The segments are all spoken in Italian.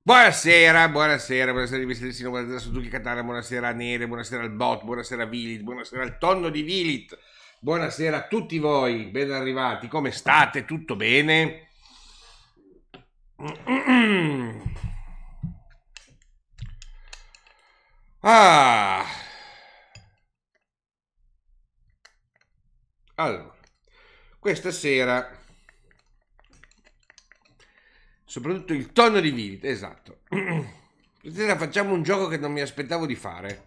Buonasera, buonasera, buonasera di Vestissino, buonasera a Suzuki Katana, buonasera a Nere, buonasera al Bot, buonasera a Vilit, buonasera al tonno di Vilit, buonasera a tutti voi, ben arrivati, come state? Tutto bene? Ah, allora, questa sera, soprattutto il tonno di Vilit, esatto, stasera facciamo un gioco che non mi aspettavo di fare.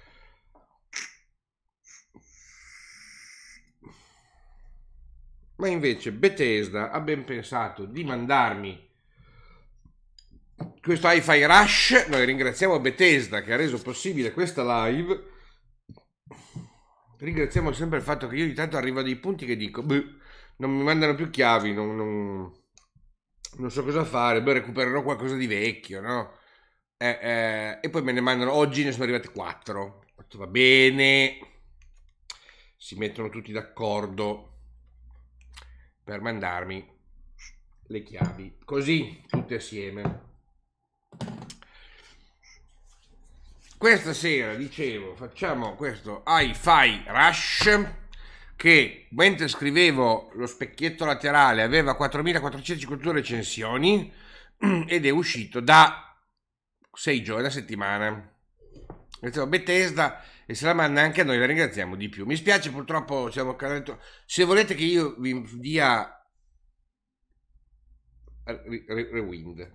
Ma invece Bethesda ha ben pensato di mandarmi questo Hi-Fi Rush. Noi ringraziamo Bethesda che ha reso possibile questa live. Ringraziamo sempre il fatto che io ogni tanto arrivo a dei punti che dico, non mi mandano più chiavi, non so cosa fare, recupererò qualcosa di vecchio, no? E poi me ne mandano, oggi ne sono arrivati 4. Va bene, si mettono tutti d'accordo per mandarmi le chiavi, così tutte assieme. Questa sera, dicevo, facciamo questo Hi-Fi Rush che mentre scrivevo lo specchietto laterale aveva 4452 recensioni ed è uscito da 6 giorni, una settimana. Bethesda e se la manda anche a noi, la ringraziamo di più. Mi spiace, purtroppo siamo se volete che io vi dia rewind,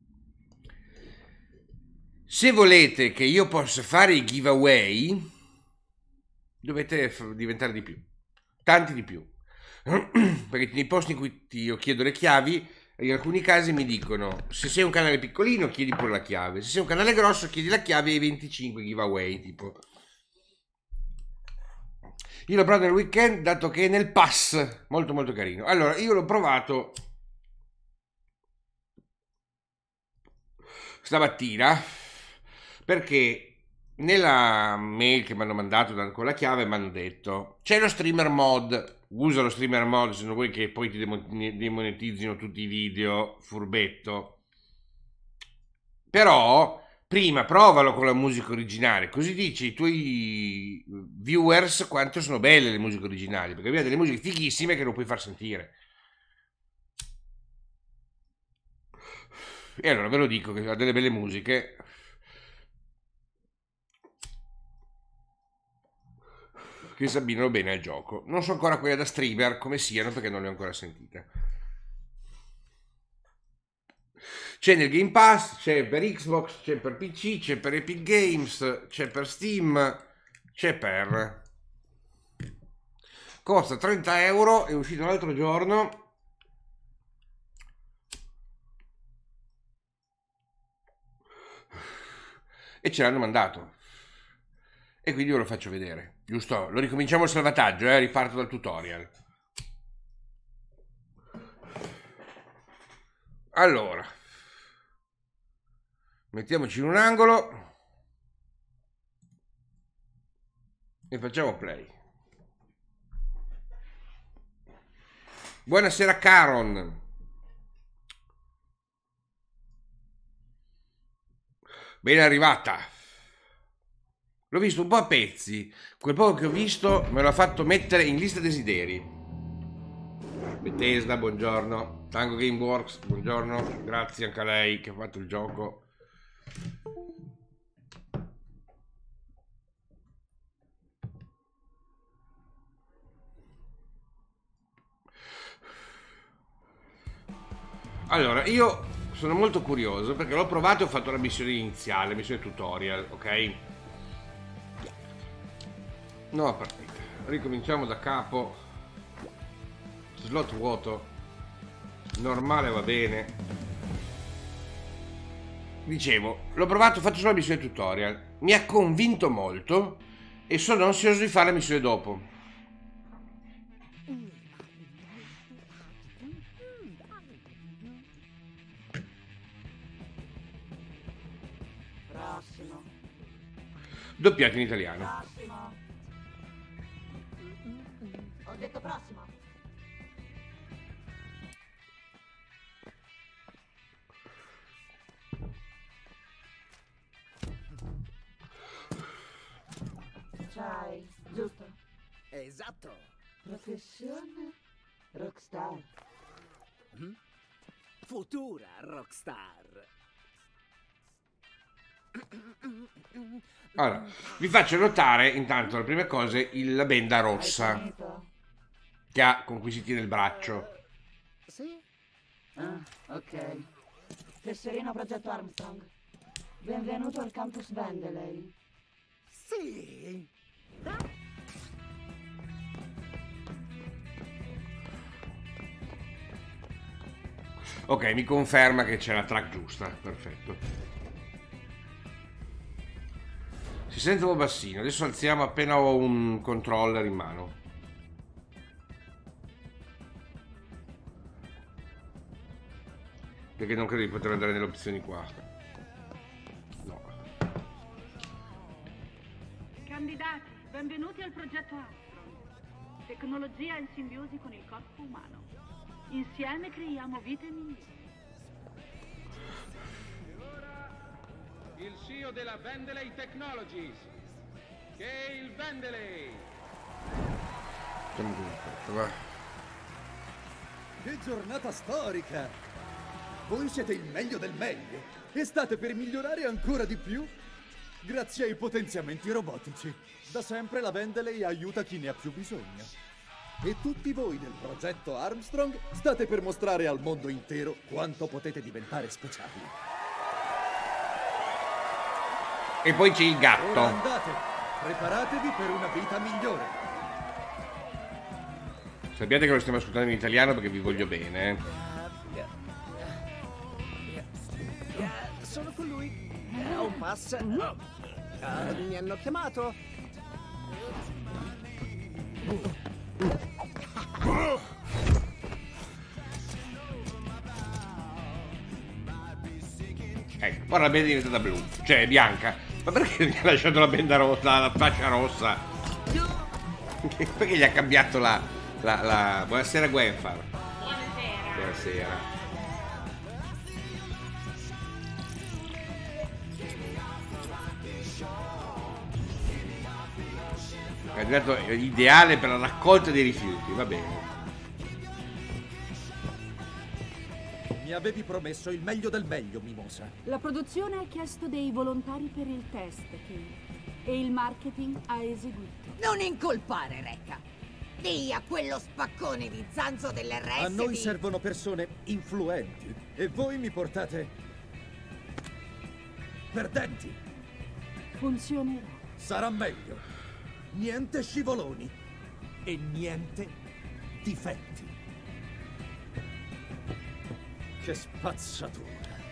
se volete che io possa fare i giveaway dovete diventare di più, tanti di più, perché nei posti in cui io chiedo le chiavi in alcuni casi mi dicono se sei un canale piccolino chiedi pure la chiave, se sei un canale grosso chiedi la chiave e i 25 giveaway tipo. Io l'ho provato nel weekend dato che è nel pass, molto molto carino. Allora io l'ho provato stamattina perché nella mail che mi hanno mandato con la chiave mi hanno detto c'è lo streamer mod, usa lo streamer mod se non vuoi che poi ti demonetizzino tutti i video, furbetto, però prima provalo con la musica originale, così dici ai tuoi viewers quanto sono belle le musiche originali, perché abbiamo delle musiche fighissime che non puoi far sentire. E allora ve lo dico che ha delle belle musiche che si abbinano bene al gioco. Non so ancora quelle da streamer come siano perché non le ho ancora sentite. C'è nel Game Pass, c'è per Xbox, c'è per PC, c'è per Epic Games, c'è per Steam, c'è per... Costa 30 euro, è uscito l'altro giorno. E ce l'hanno mandato. E quindi ve lo faccio vedere. Giusto? Lo ricominciamo il salvataggio, riparto dal tutorial. Allora, mettiamoci in un angolo e facciamo play. Buonasera Caron. Ben arrivata. L'ho visto un po' a pezzi. Quel poco che ho visto me l'ha fatto mettere in lista desideri. Bethesda, buongiorno. Tango Gameworks, buongiorno. Grazie anche a lei che ha fatto il gioco. Allora, io sono molto curioso perché l'ho provato e ho fatto la missione iniziale, missione tutorial, ok? Nuova partita. Ricominciamo da capo. Slot vuoto. Normale va bene. Dicevo, l'ho provato, ho fatto solo la missione tutorial. Mi ha convinto molto e sono ansioso di fare la missione dopo. Doppiato in italiano. Prossimo. Ho detto prossimo. Esatto. Professione? Rockstar. Futura rockstar. Allora, vi faccio notare intanto le prime cose la benda Hai rossa finito? che ha con cui si tiene il braccio. Sì? Ah, ok. Tesserino Progetto Armstrong. Benvenuto al campus Vandelay. Sì. Ok, mi conferma che c'è la track giusta, perfetto. Si sente un po' bassino, adesso alziamo appena ho un controller in mano. Perché non credo di poter andare nelle opzioni qua. No. Candidati, benvenuti al progetto Armstrong. Tecnologia in simbiosi con il corpo umano. Insieme creiamo vite migliori. Il CEO della Vandelay Technologies, Gail Vandelay. Facciamo qui, aspetta, va. Che giornata storica! Voi siete il meglio del meglio e state per migliorare ancora di più grazie ai potenziamenti robotici. Da sempre la Vandelay aiuta chi ne ha più bisogno. E tutti voi del progetto Armstrong state per mostrare al mondo intero quanto potete diventare speciali. E poi c'è il Ora gatto. andate, preparatevi per una vita migliore. Sappiate che lo stiamo ascoltando in italiano perché vi voglio bene. Sono con lui. Un pass. Mi hanno chiamato. Ecco, ora la benda è diventata blu, cioè bianca. Ma perché mi ha lasciato la benda rossa, la fascia rossa? Perché gli ha cambiato la... Buonasera Gwenfar. Buonasera. Buonasera. È diventato ideale per la raccolta dei rifiuti, va bene. Mi avevi promesso il meglio del meglio, Mimosa. La produzione ha chiesto dei volontari per il test, Kate, e il marketing ha eseguito. Non incolpare, Recca. Dì a quello spaccone di zanzo dell'RS A noi di... servono persone influenti e voi mi portate perdenti. Funzionerà. Sarà meglio. Niente scivoloni e niente difetti. Che spazzatura.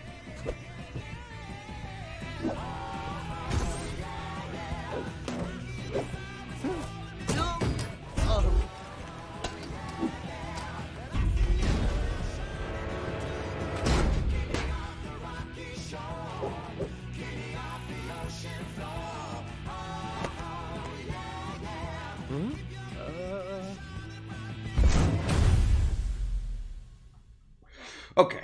Ok.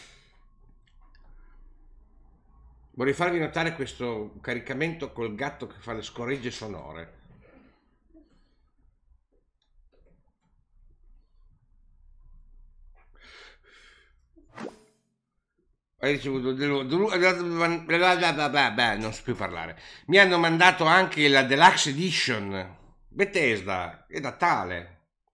Vorrei farvi notare questo caricamento col gatto che fa le scoregge sonore. Hai ricevuto non so più parlare. Mi hanno mandato anche la Deluxe Edition Bethesda, è Natale.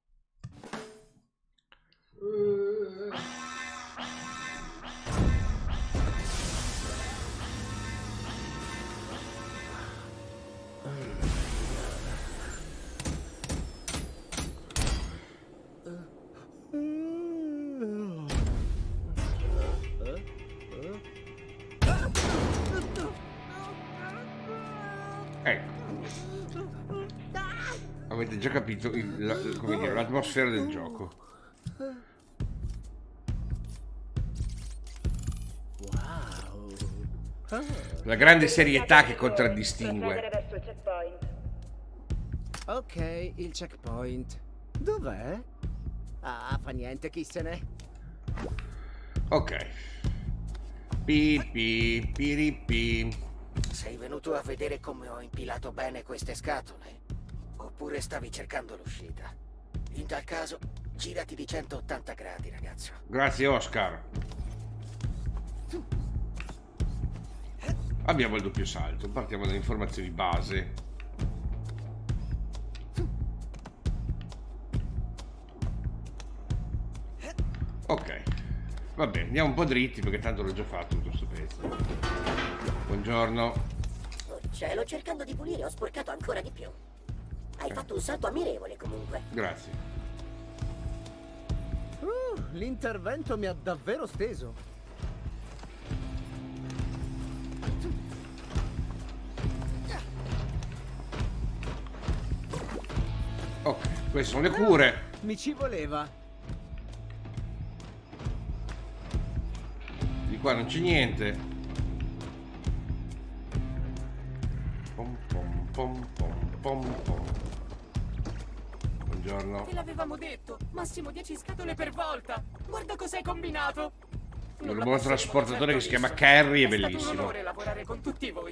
Ecco, avete già capito come dire, l'atmosfera del gioco. La grande serietà che contraddistingue. verso il checkpoint. Ok, il checkpoint. Dov'è? Ah, fa niente, chi se ne... Ok. Pi piripi. Sei venuto a vedere come ho impilato bene queste scatole? O Oppure stavi cercando l'uscita. In tal caso, girati di 180 gradi, ragazzo. Grazie, Oscar. Abbiamo il doppio salto. Partiamo dalle informazioni base. Ok. Vabbè, andiamo un po' dritti perché tanto l'ho già fatto tutto sto pezzo. Buongiorno. Oh cielo, cercando di pulire ho sporcato ancora di più. Hai fatto un salto ammirevole comunque. Grazie. L'intervento mi ha davvero steso. Ok, queste sono le cure. Mi ci voleva. Di qua non c'è niente. Pom pom pom pom pom pom. Buongiorno. Te l'avevamo detto, massimo 10 scatole per volta. Guarda cos'hai combinato. Un robot trasportatore che si chiama Carrie è È stato un bellissimo. onore lavorare con tutti voi.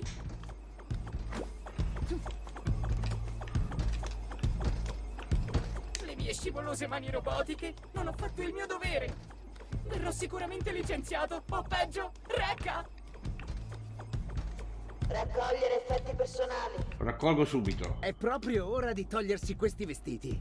Le mie scivolose mani robotiche, non ho fatto il mio dovere. Verrò sicuramente licenziato, o peggio, Rekka! Raccogliere effetti personali. Raccolgo subito. È proprio ora di togliersi questi vestiti.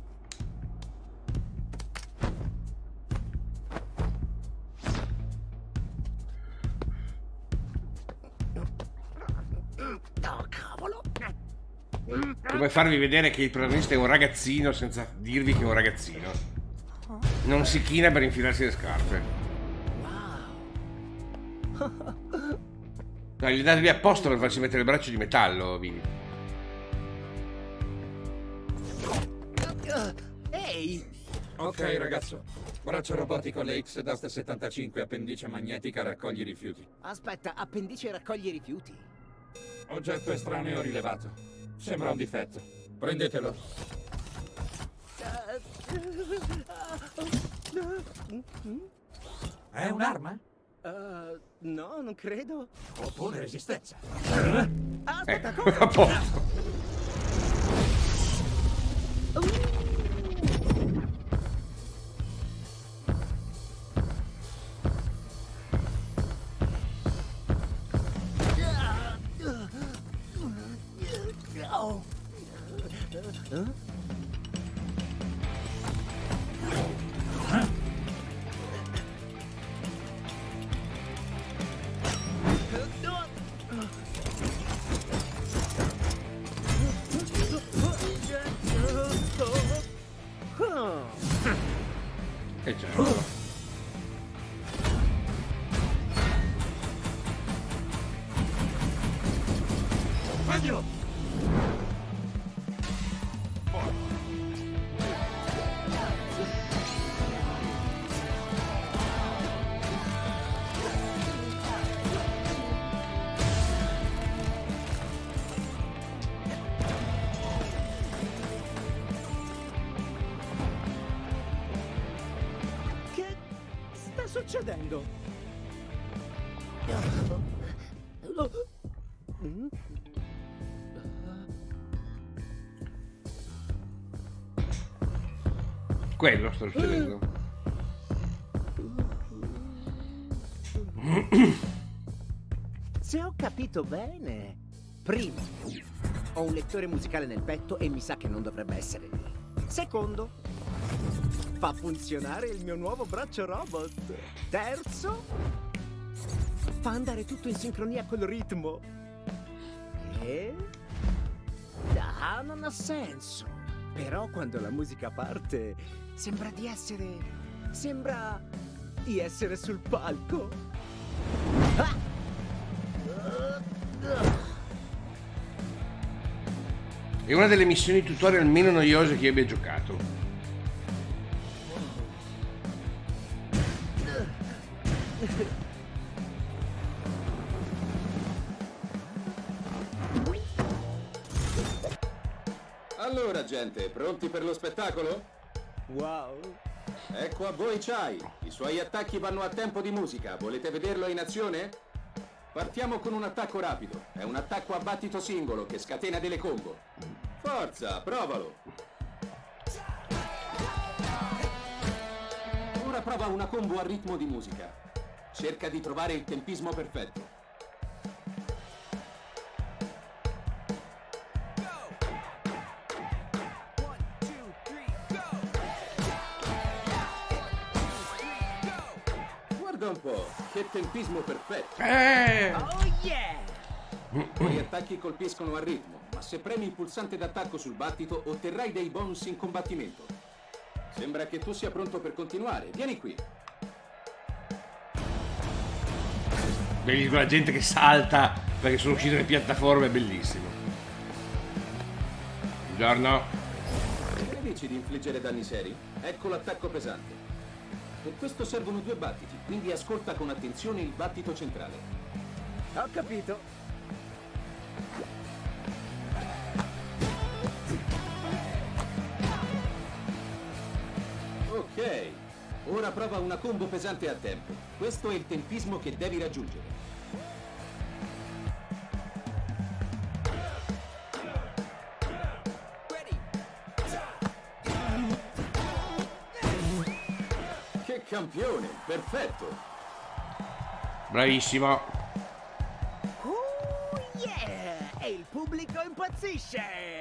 Oh, cavolo! Come farvi vedere che il protagonista è un ragazzino senza dirvi che è un ragazzino. Non si china per infilarsi le scarpe. No, gli datevi apposta per farsi mettere il braccio di metallo, Vini. Ehi! Ok, ragazzo. Braccio robotico LX, Duster 75, appendice magnetica, raccogli rifiuti. Aspetta, appendice raccoglie rifiuti. Oggetto estraneo rilevato. Sembra un difetto. Prendetelo. È un'arma? No, non credo. Oppone resistenza. Aspetta, A posto. E certo. Che sta succedendo? Quello sta succedendo. Se ho capito bene, primo, ho un lettore musicale nel petto e mi sa che non dovrebbe essere lì. Secondo, fa funzionare il mio nuovo braccio robot. Terzo, fa andare tutto in sincronia col ritmo. E... ah, non ha senso. Però quando la musica parte, sembra di essere sul palco. Ah! È una delle missioni tutorial meno noiose che io abbia giocato. Allora, gente, pronti per lo spettacolo? Wow! Ecco a voi Chai. I suoi attacchi vanno a tempo di musica. Volete vederlo in azione? Partiamo con un attacco rapido. È un attacco a battito singolo che scatena delle combo. Forza, provalo! Ora prova una combo a ritmo di musica. Cerca di trovare il tempismo perfetto. Guarda un po', che tempismo perfetto! Oh yeah! Gli attacchi colpiscono a ritmo, ma se premi il pulsante d'attacco sul battito otterrai dei bonus in combattimento. Sembra che tu sia pronto per continuare. Vieni qui. Bellissimo, la gente che salta perché sono uscite le piattaforme, è bellissimo. Buongiorno. Che ne dici di infliggere danni seri? Ecco l'attacco pesante. Per questo servono 2 battiti, quindi ascolta con attenzione il battito centrale. Ho capito. Ok, ora prova una combo pesante a tempo. Questo è il tempismo che devi raggiungere. Che campione, perfetto! Bravissimo. Oh yeah! E il pubblico impazzisce!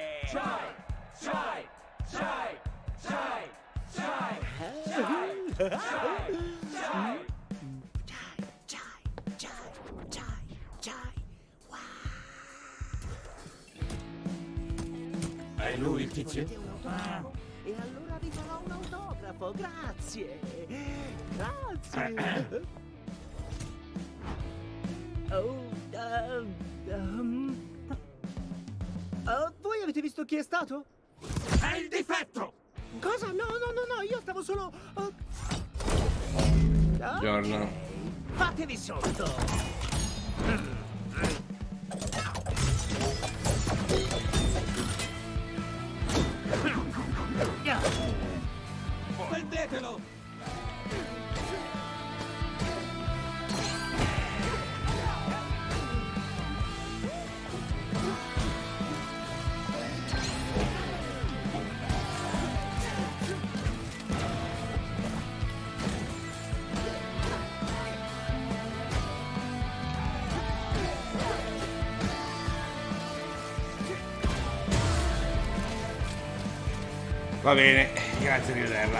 È lui il tizio? E allora vi farò un autografo, grazie! Grazie! Voi avete visto chi è stato? È il difetto! Cosa? No, io stavo solo... Buongiorno. Fatevi sotto! Prendetelo! Va bene, grazie di vederla.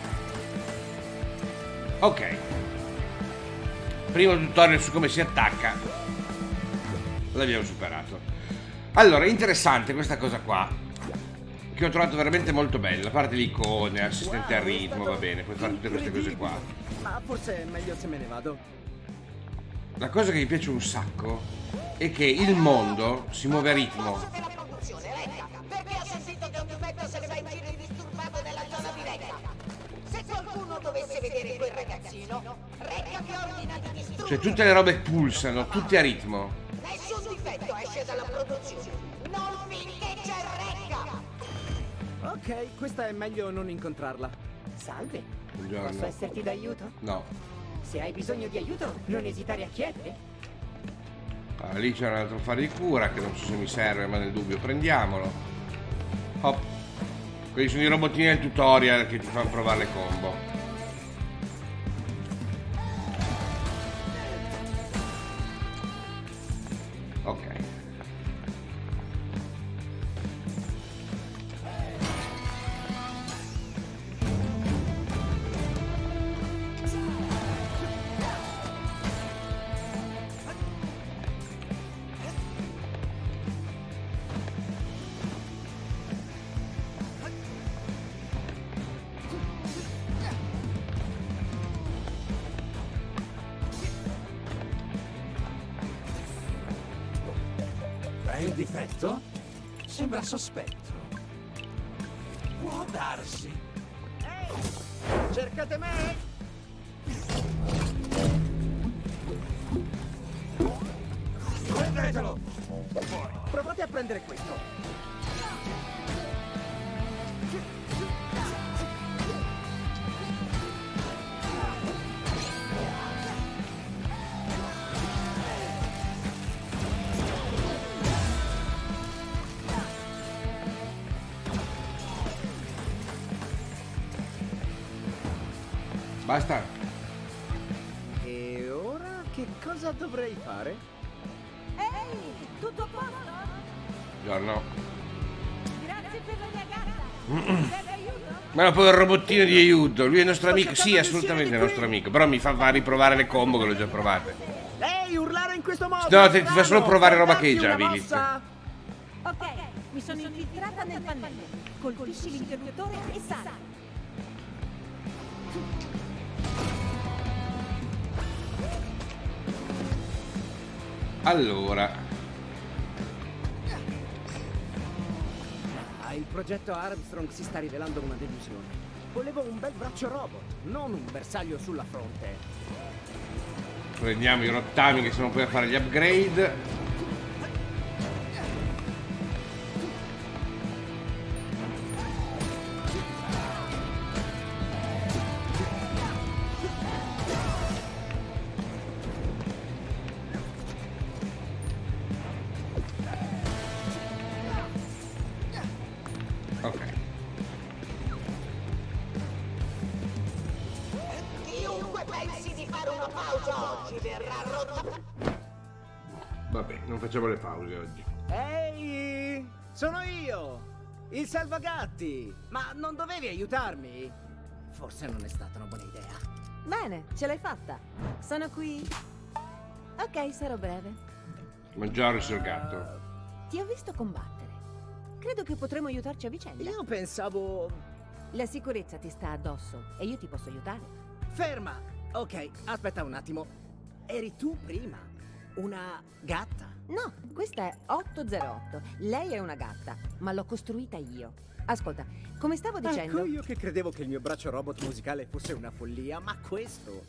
Ok. Primo tutorial su come si attacca. L'abbiamo superato. Allora, interessante questa cosa qua, che ho trovato veramente molto bella. A parte le icone, assistente al ritmo, va bene, puoi fare tutte queste cose qua. Ma forse è meglio se me ne vado. La cosa che mi piace un sacco è che il mondo si muove a ritmo. Perché ha sentito che un difetto se ne va in giro indisturbato nella zona di Recca? Se qualcuno dovesse vedere quel ragazzino, Recca vi ordina di distruggere. Cioè tutte le robe pulsano, tutte a ritmo. Nessun difetto esce dalla produzione, non finché c'è Recca. Ok, questa è meglio non incontrarla. Salve. Buongiorno. Posso esserti d'aiuto? No. Se hai bisogno di aiuto, non esitare a chiedere. Ah, lì c'è un altro fare di cura che non so se mi serve, ma nel dubbio prendiamolo. Hop. Quelli sono i robottini del tutorial che ti fanno provare le combo. Ok. È il difetto? Sembra sospetto. Può darsi. Cercate me? Prendetelo! Provate a prendere questo. Basta. E ora che cosa dovrei fare? Ehi, tutto a posto? Buongiorno. Grazie per la mia gatta. Serve aiuto? Ma poi il robottino di aiuto, lui è il nostro amico, sì, assolutamente è il nostro amico, però mi fa riprovare le combo che l'ho già provate. Ehi, urlare in questo modo! No, ti fa solo provare roba che già, Billy. Ok, mi sono infiltrata nel pannello. Colpisci l'interruttore e sali. Allora, Il progetto Armstrong si sta rivelando una delusione. Volevo un bel braccio robot, non un bersaglio sulla fronte. prendiamo i rottami che sono poi a fare gli upgrade. Chiunque pensi di fare una pausa oggi verrà rotta. Vabbè, non facciamo le pause oggi. Ehi, sono io, il salvagatti. Ma non dovevi aiutarmi? Forse non è stata una buona idea. Bene, ce l'hai fatta. Sono qui. Ok, sarò breve. Mangiare sul gatto. Ti ho visto combattere. Credo che potremo aiutarci a vicenda. Io pensavo... La sicurezza ti sta addosso e io ti posso aiutare. Ferma! Ok, aspetta un attimo. Eri tu prima? Una gatta? No, questa è 808. Lei è una gatta, ma l'ho costruita io. Ascolta, come stavo dicendo... Ecco, io che credevo che il mio braccio robot musicale fosse una follia, ma questo...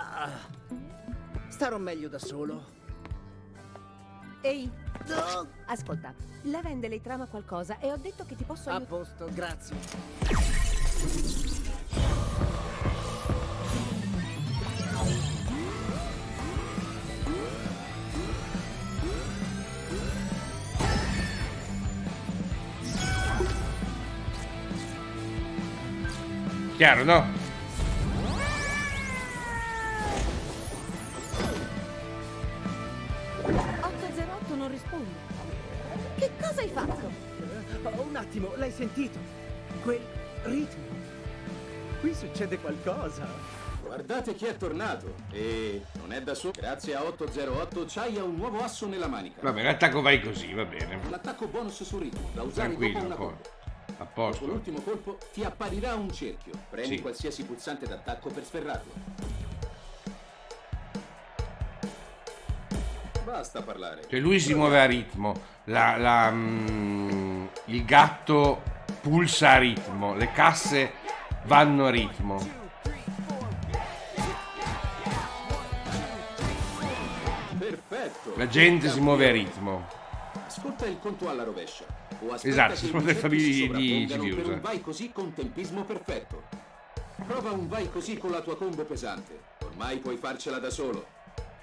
starò meglio da solo. Ehi, ascolta, la Vendley trama qualcosa e ho detto che ti posso A aiutare. posto, grazie. Chiaro, no? Non rispondi. Che cosa hai fatto? Un attimo, l'hai sentito? Quel ritmo. Qui succede qualcosa. Guardate chi è tornato. E non è da solo. Grazie a 808 Chai ha un nuovo asso nella manica. Vabbè, l'attacco vai così, va bene. Un attacco bonus sul ritmo, da usare dopo Tranquillo, una poi. combo. A posto. Dopo l'ultimo colpo ti apparirà un cerchio. Premi Sì. qualsiasi pulsante d'attacco per sferrarlo. Basta parlare. Cioè lui si muove a ritmo, il gatto pulsa a ritmo, le casse vanno a ritmo. Perfetto. La gente si muove a ritmo. Ascolta il conto alla rovescia. O aspetta Esatto, che si i sono le concetti famiglie si di sovrappongano per Civiusa. un vai così con tempismo perfetto. Prova un vai così con la tua combo pesante. Ormai puoi farcela da solo.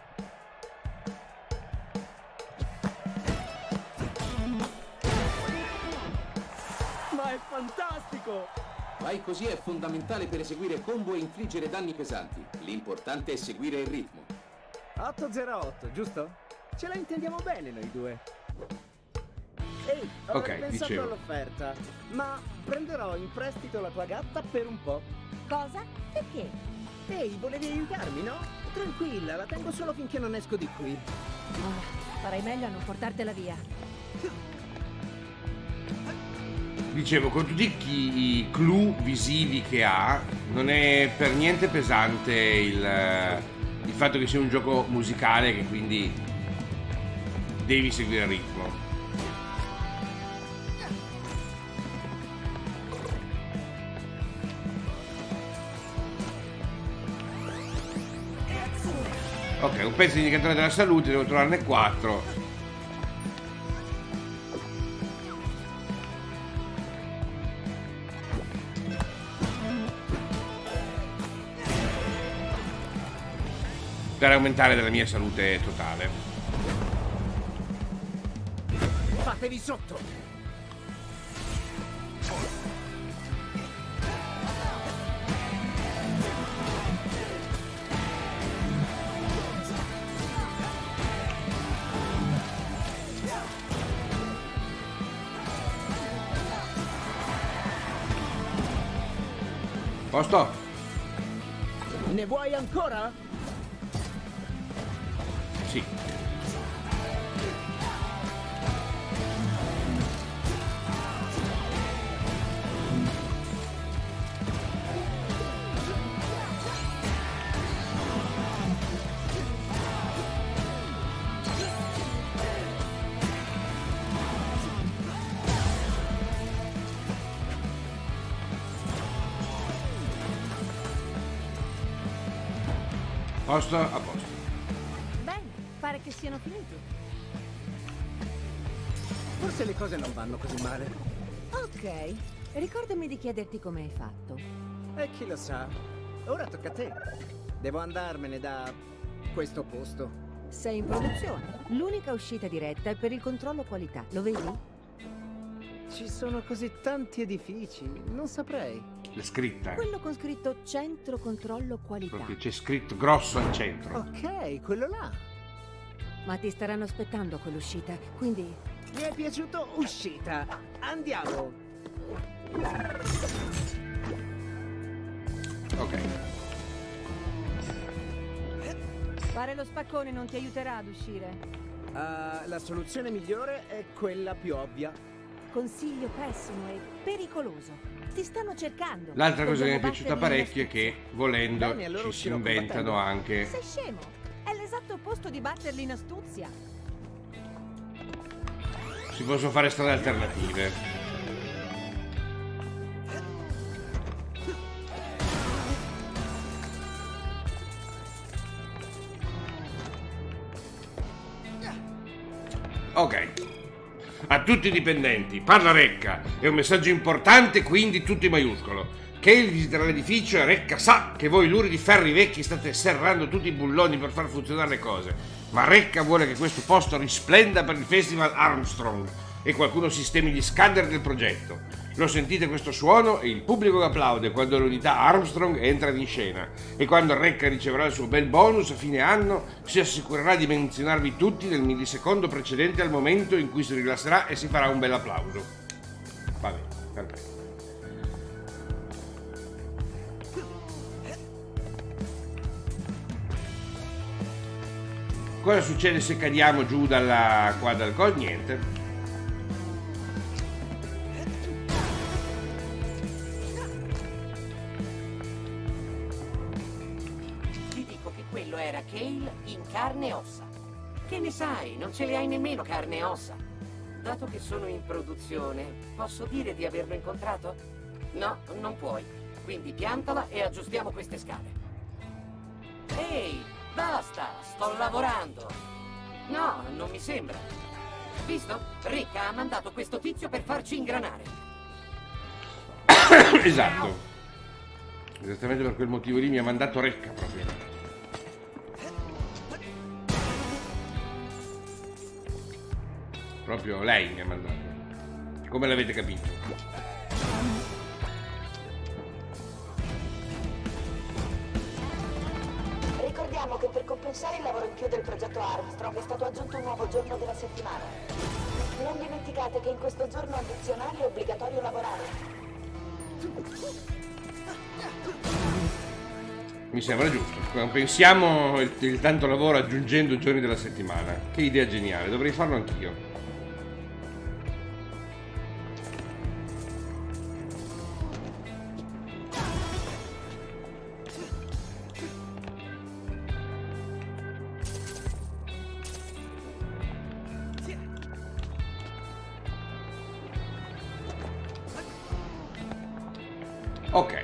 Ma è fantastico! Vai così è fondamentale per eseguire combo e infliggere danni pesanti. L'importante è seguire il ritmo. 808, giusto? Ce la intendiamo bene noi due. Ehi, ho Ok, pensato dicevo. all'offerta, ma prenderò in prestito la tua gatta per un po'. Cosa? Perché? Ehi, volevi aiutarmi, no? Tranquilla, la tengo solo finché non esco di qui. Farei meglio a non portartela via. Dicevo, con tutti i clou visivi che ha, non è per niente pesante il fatto che sia un gioco musicale, che quindi devi seguire il ritmo. Ok, un pezzo di indicatore della salute, devo trovarne 4. Per aumentare della mia salute totale. Fatevi sotto! Posto? Ne vuoi ancora? Sì. Posto? A posto. Bene, pare che siano finiti. Forse le cose non vanno così male. Ok, ricordami di chiederti come hai fatto. E chi lo sa? Ora tocca a te. Devo andarmene da questo posto. Sei in produzione. L'unica uscita diretta è per il controllo qualità. Lo vedi? Ci sono così tanti edifici, non saprei. È scritta. Quello con scritto centro controllo qualità. Proprio c'è scritto grosso al centro. Ok, quello là. Ma ti staranno aspettando quell'uscita, quindi... Mi è piaciuto uscita. Andiamo. Ok. Fare lo spaccone non ti aiuterà ad uscire. La soluzione migliore è quella più ovvia. Consiglio pessimo e pericoloso. Ti stanno cercando. L'altra cosa che mi è Dobbiamo piaciuta batterli in parecchio è che, volendo, Bene, allora ci si uscirò inventano combattendo. anche... Sei scemo. È l'esatto opposto di batterli in astuzia. Si possono fare strade alternative. Ok. A tutti i dipendenti, parla Recca. È un messaggio importante, quindi tutto in maiuscolo. Cale visiterà l'edificio e Recca sa che voi luridi ferri vecchi state serrando tutti i bulloni per far funzionare le cose. Ma Recca vuole che questo posto risplenda per il Festival Armstrong e qualcuno sistemi gli scanner del progetto. Lo sentite questo suono e il pubblico che applaude quando l'unità Armstrong entra in scena, e quando Recca riceverà il suo bel bonus a fine anno si assicurerà di menzionarvi tutti nel millisecondo precedente al momento in cui si rilasserà e si farà un bel applauso. Va bene, perfetto. Cosa succede se cadiamo giù qua dal coso? Niente. Ti dico che quello era Cale in carne e ossa. Che ne sai, non ce le hai nemmeno carne e ossa. Dato che sono in produzione, posso dire di averlo incontrato? No, non puoi. Quindi piantala e aggiustiamo queste scale. Ehi, basta, sto lavorando. No, non mi sembra. Visto? Rick ha mandato questo tizio per farci ingranare. Esatto. Esattamente per quel motivo lì mi ha mandato Recca proprio. Proprio lei mi ha mandato. Come l'avete capito? Ricordiamo che per compensare il lavoro in più del progetto Armstrong è stato aggiunto un nuovo giorno della settimana. Non dimenticate che in questo giorno addizionale è obbligatorio lavorare. Mi sembra giusto. Compensiamo il tanto lavoro aggiungendo giorni della settimana. Che idea geniale, dovrei farlo anch'io. Ok.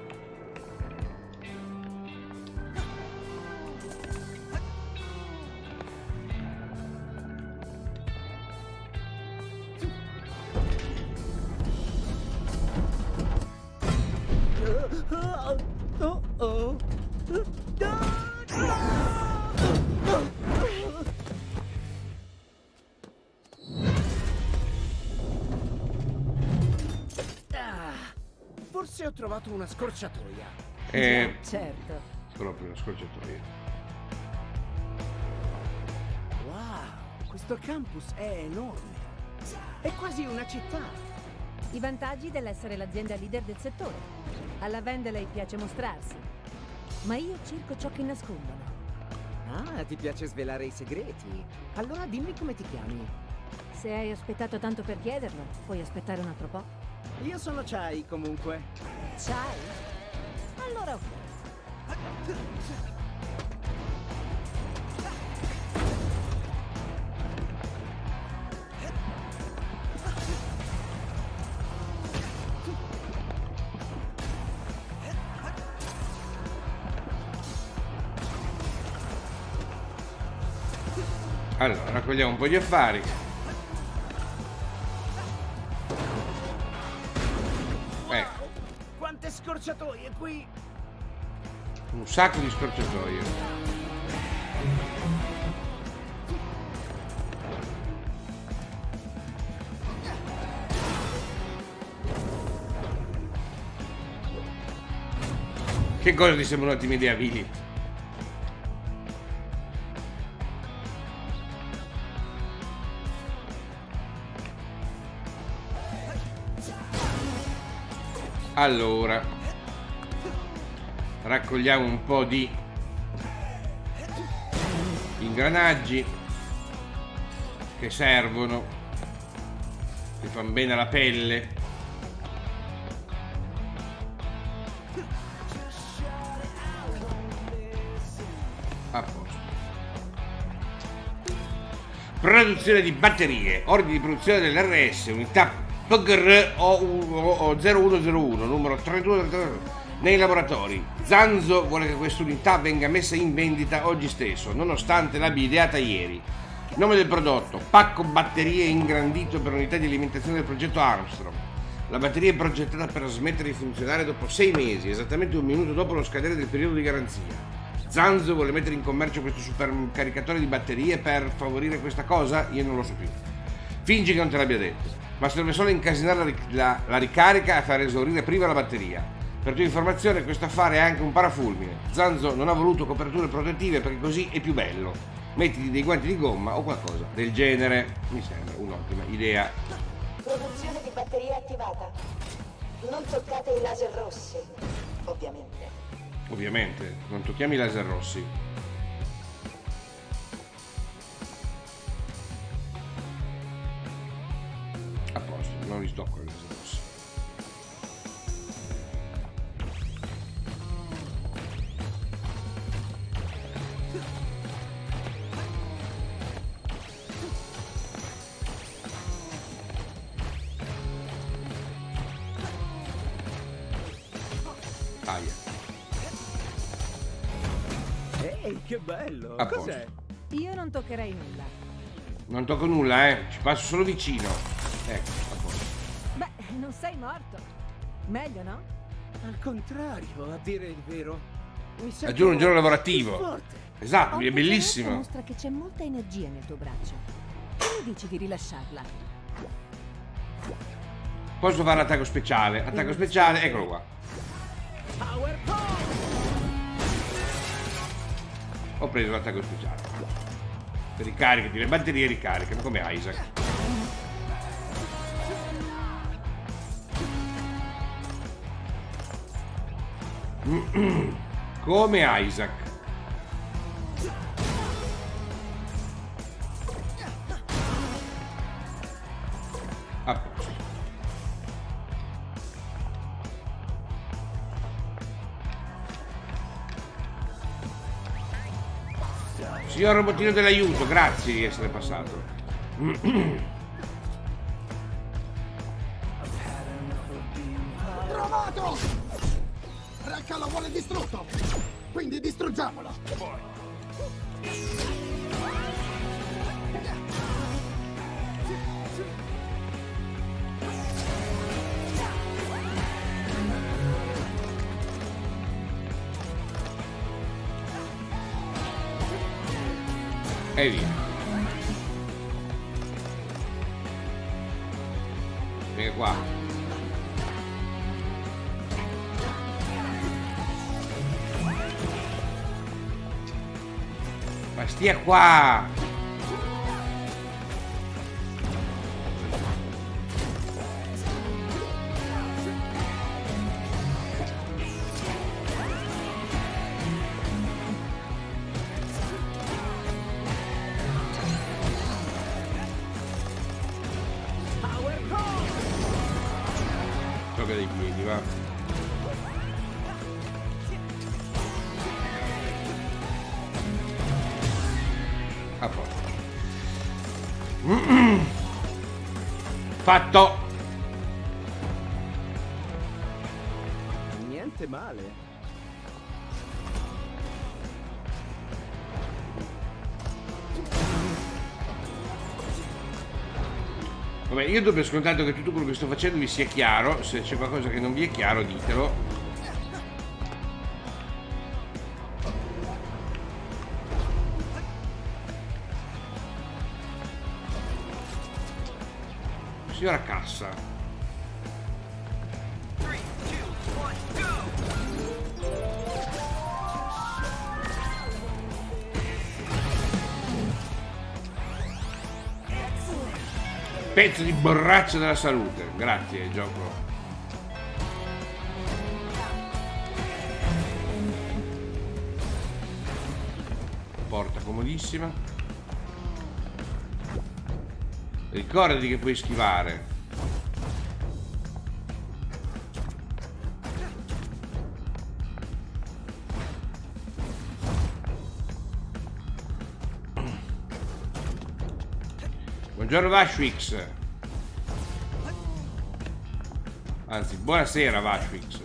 Forse ho trovato una scorciatoia. Certo. Proprio una scorciatoia. Wow, questo campus è enorme. È quasi una città. I vantaggi dell'essere l'azienda leader del settore. Alla Vendeley piace mostrarsi, ma io cerco ciò che nascondono. Ah, ti piace svelare i segreti? Allora dimmi come ti chiami. Se hai aspettato tanto per chiederlo, puoi aspettare un altro po'. Io sono Chai, comunque. Chai? Allora ok. Allora, raccogliamo un po' di affari. Quante scorciatoie qui! Un sacco di scorciatoie. Che cosa ti sembra un'ottima idea, Billy? Allora, raccogliamo un po' di ingranaggi che servono, che fanno bene alla pelle. A posto. Produzione di batterie, ordine di produzione dell'RS, unità PGR o 0101, numero 32 nei laboratori. Zanzo vuole che questa unità venga messa in vendita oggi stesso, nonostante l'abbia ideata ieri. Nome del prodotto: pacco batterie ingrandito per unità di alimentazione del progetto Armstrong. La batteria è progettata per smettere di funzionare dopo 6 mesi, esattamente un minuto dopo lo scadere del periodo di garanzia. Zanzo vuole mettere in commercio questo supercaricatore di batterie per favorire questa cosa? Io non lo so più. Fingi che non te l'abbia detto. Ma serve solo incasinare la ricarica e far esaurire prima la batteria. Per tua informazione, questo affare è anche un parafulmine. Zanzo non ha voluto coperture protettive perché così è più bello. Mettiti dei guanti di gomma o qualcosa del genere. Mi sembra un'ottima idea. Produzione di batteria attivata. Non toccate i laser rossi, ovviamente. Ovviamente, non tocchiamo i laser rossi. A posto, non li stocco i laser rossi. Aia. Ehi, che bello! A Cos'è? Io non toccherei nulla. Non tocco nulla, ci passo solo vicino. Ecco, a posto. Beh, non sei morto. Meglio, no? Al contrario, a dire il vero. Mi sento Aggiungo un giorno più lavorativo. forte. Esatto, Ho è bellissimo. Mostra che c'è molta energia nel tuo braccio. Che ne dici di rilasciarla? Posso fare l'attacco speciale. Attacco speciale, eccolo qua. Power Pole! Ho preso l'attacco speciale. Ricaricati le batterie, ricaricano come Isaac. Come Isaac. A posto. Signor robottino dell'aiuto, grazie di essere passato. Trovato! Rekka lo vuole distrutto! Quindi distruggiamolo! E via. Vieni qua. Ma stia qua. Gioca dei piedi, va. A posto. Fatto. Niente male. Vabbè, io do per scontato che tutto quello che sto facendo vi sia chiaro. Se c'è qualcosa che non vi è chiaro, ditelo. Signora cassa. Pezzo di borraccia della salute. Grazie, gioco. Porta comodissima. Ricordati che puoi schivare. Buongiorno Vashwix. Anzi, buonasera Vashwix.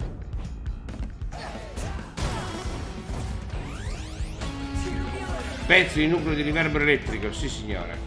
Pezzi di nucleo di riverbero elettrico, sì signore.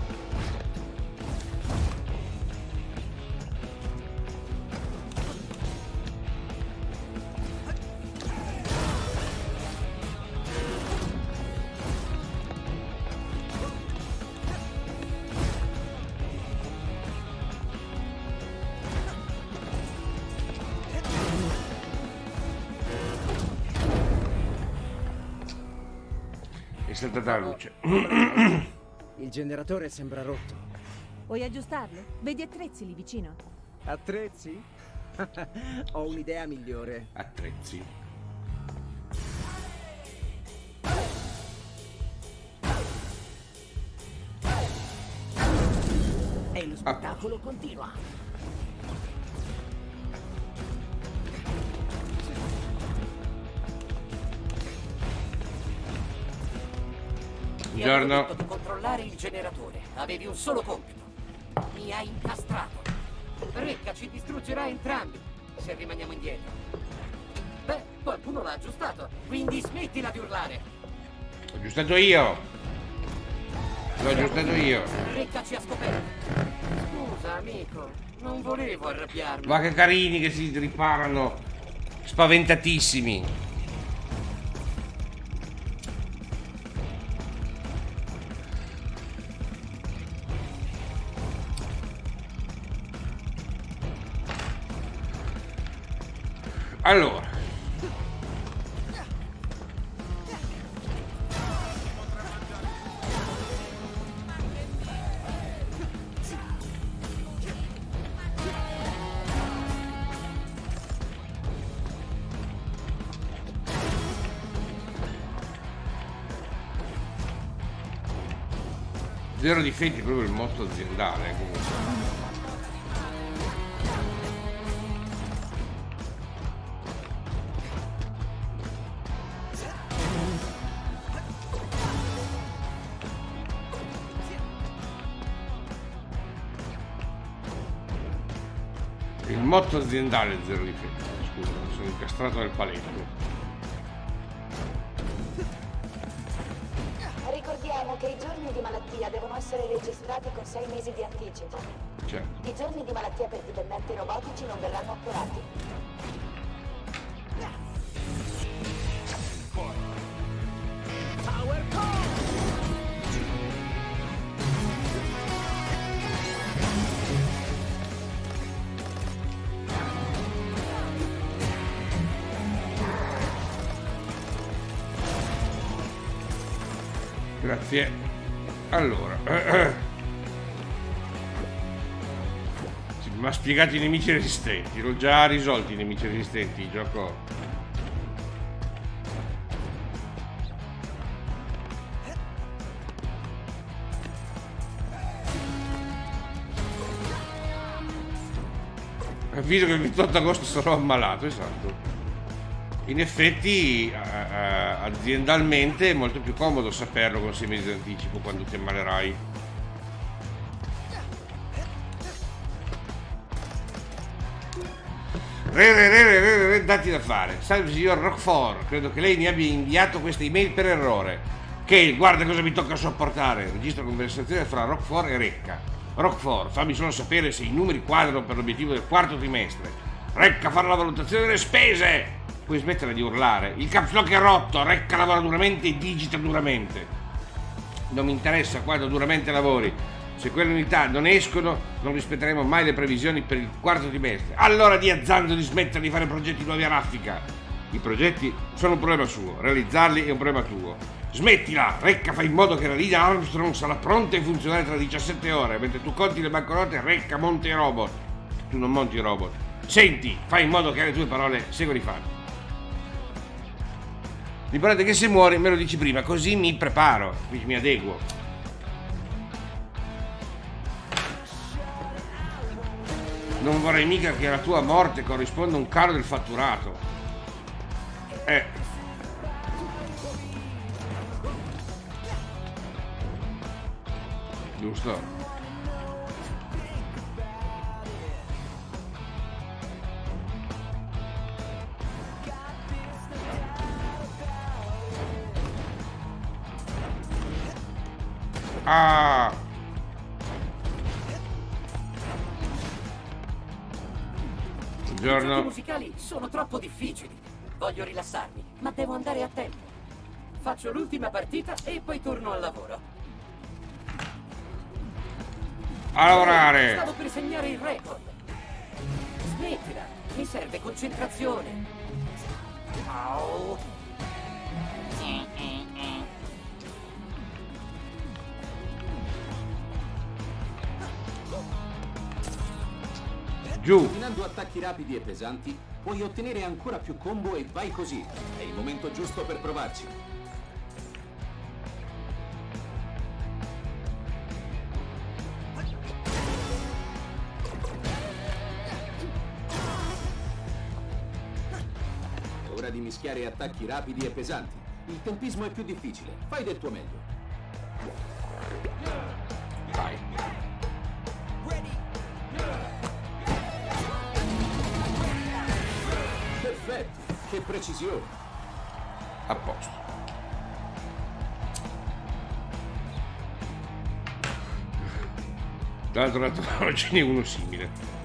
È saltata la luce. Il generatore sembra rotto. Vuoi aggiustarlo? Vedi attrezzi lì vicino. Attrezzi? Ho un'idea migliore. Attrezzi. E lo spettacolo continua. Ti avevo detto di controllare il generatore. Avevi un solo compito. Mi hai incastrato. Recca ci distruggerà entrambi se rimaniamo indietro. Beh, qualcuno l'ha aggiustato, quindi smettila di urlare. L'ho aggiustato io. L'ho aggiustato io. Recca ci ha scoperto. Scusa, amico, non volevo arrabbiarmi. Ma che carini che si riparano. Spaventatissimi. Allora, zero difetti, proprio il motto aziendale comunque. Il motto aziendale è zero difetti. Scusa, sono incastrato nel paletto. Ricordiamo che i giorni di malattia devono essere registrati con 6 mesi di anticipo. Certo. I giorni di malattia per dipendenti robotici non verranno appurati. Power Call! Grazie. Allora, sì, mi ha spiegato i nemici resistenti. L'ho già risolti i nemici resistenti. Il gioco. Avviso che il 28 agosto sarò ammalato, esatto. In effetti aziendalmente è molto più comodo saperlo con 6 mesi di anticipo quando ti ammalerai. Dati da fare. Salve signor Roquefort, credo che lei mi abbia inviato questa email per errore. Che guarda cosa mi tocca sopportare. Registro conversazione fra Roquefort e Recca. Roquefort, fammi solo sapere se i numeri quadrano per l'obiettivo del quarto trimestre. Recca, fare la valutazione delle spese. Puoi smettere di urlare. Il caps lock è rotto. Recca lavora duramente e digita duramente. Non mi interessa quando duramente lavori. Se quelle unità non escono, non rispetteremo mai le previsioni per il quarto trimestre. Allora di azzardo di smettere di fare progetti nuovi a raffica. I progetti sono un problema suo, realizzarli è un problema tuo. Smettila! Recca fa in modo che la linea Armstrong sarà pronta e funzionale tra 17 ore, mentre tu conti le banconote, Recca monta i robot. Tu non monti i robot. Senti, fai in modo che le tue parole seguano i fatti. L'importante è che se muori me lo dici prima, così mi preparo, mi adeguo. Non vorrei mica che alla tua morte corrisponda un calo del fatturato. Giusto? Ah! I giochi musicali sono troppo difficili. Voglio rilassarmi, ma devo andare a tempo. Faccio l'ultima partita e poi torno al lavoro. A lavorare! Stavo per segnare il record. Smettila, mi serve concentrazione. Au. Giù. Combinando attacchi rapidi e pesanti, puoi ottenere ancora più combo e vai così. È il momento giusto per provarci. Ora di mischiare attacchi rapidi e pesanti. Il tempismo è più difficile. Fai del tuo meglio. Vai. Perfetto, che precisione. A posto. Dall'altro lato non ce n'è uno simile.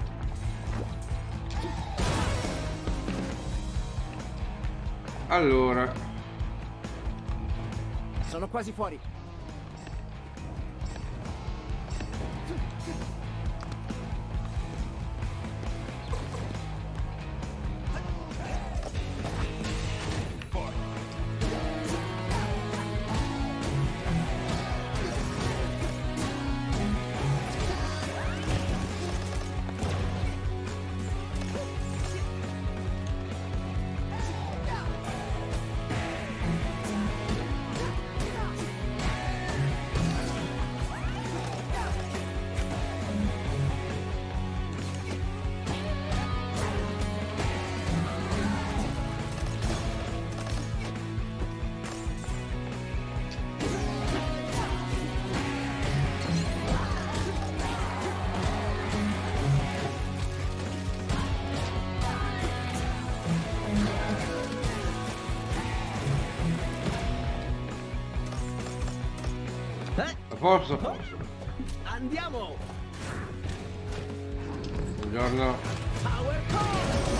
Allora. Sono quasi fuori. Posso? Andiamo! Buongiorno. Power Core!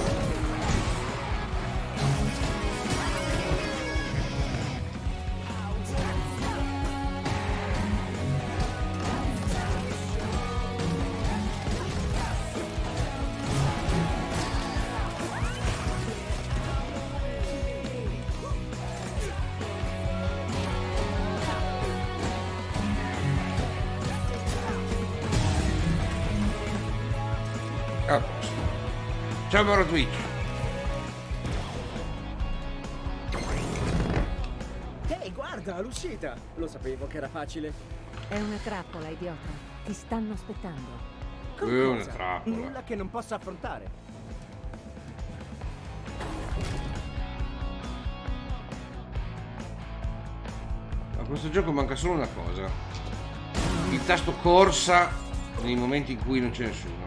Ciao caro Twitch. Ehi, guarda, l'uscita! Lo sapevo che era facile. È una trappola, idiota. Ti stanno aspettando. Con una cosa? trappola. Nulla che non possa affrontare. A questo gioco manca solo una cosa: il tasto corsa nei momenti in cui non c'è nessuno.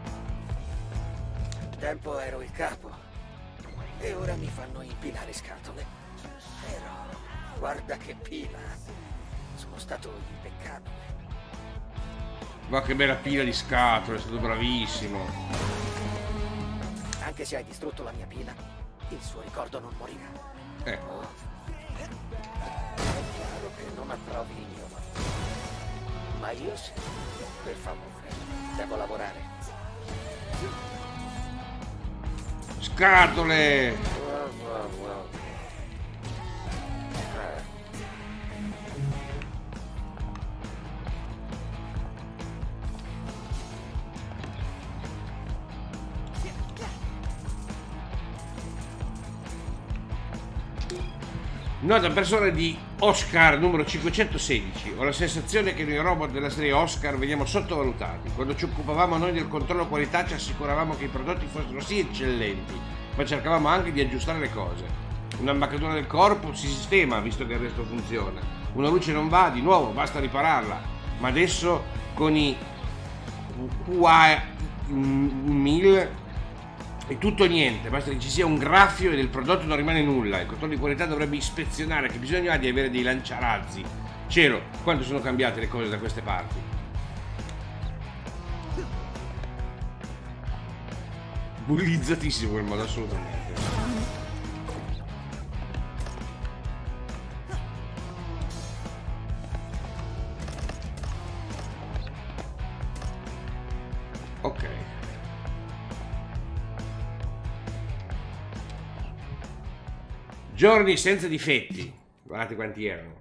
Un tempo ero il capo e ora mi fanno impilare scatole. Però guarda che pila. Sono stato impeccabile. Ma che bella pila di scatole, è stato bravissimo. Anche se hai distrutto la mia pila, il suo ricordo non morirà. Ecco. È chiaro che non approvi il mio lavoro. Ma io sì. Per favore, devo lavorare. Scatole! Wow. Nota personale di Oscar numero 516. Ho la sensazione che noi robot della serie Oscar veniamo sottovalutati. Quando ci occupavamo noi del controllo qualità ci assicuravamo che i prodotti fossero sì eccellenti, ma cercavamo anche di aggiustare le cose. Un'imbaccatura del corpo si sistema, visto che il resto funziona. Una luce non va, di nuovo, basta ripararla. Ma adesso con i QA1000 è tutto o niente, basta che ci sia un graffio e del prodotto non rimane nulla. Il controllo di qualità dovrebbe ispezionare che bisogno ha di avere dei lanciarazzi. Cielo, quando sono cambiate le cose da queste parti? Bullizzatissimo quel modo, assolutamente. Ok. Giorni senza difetti. Guardate quanti erano.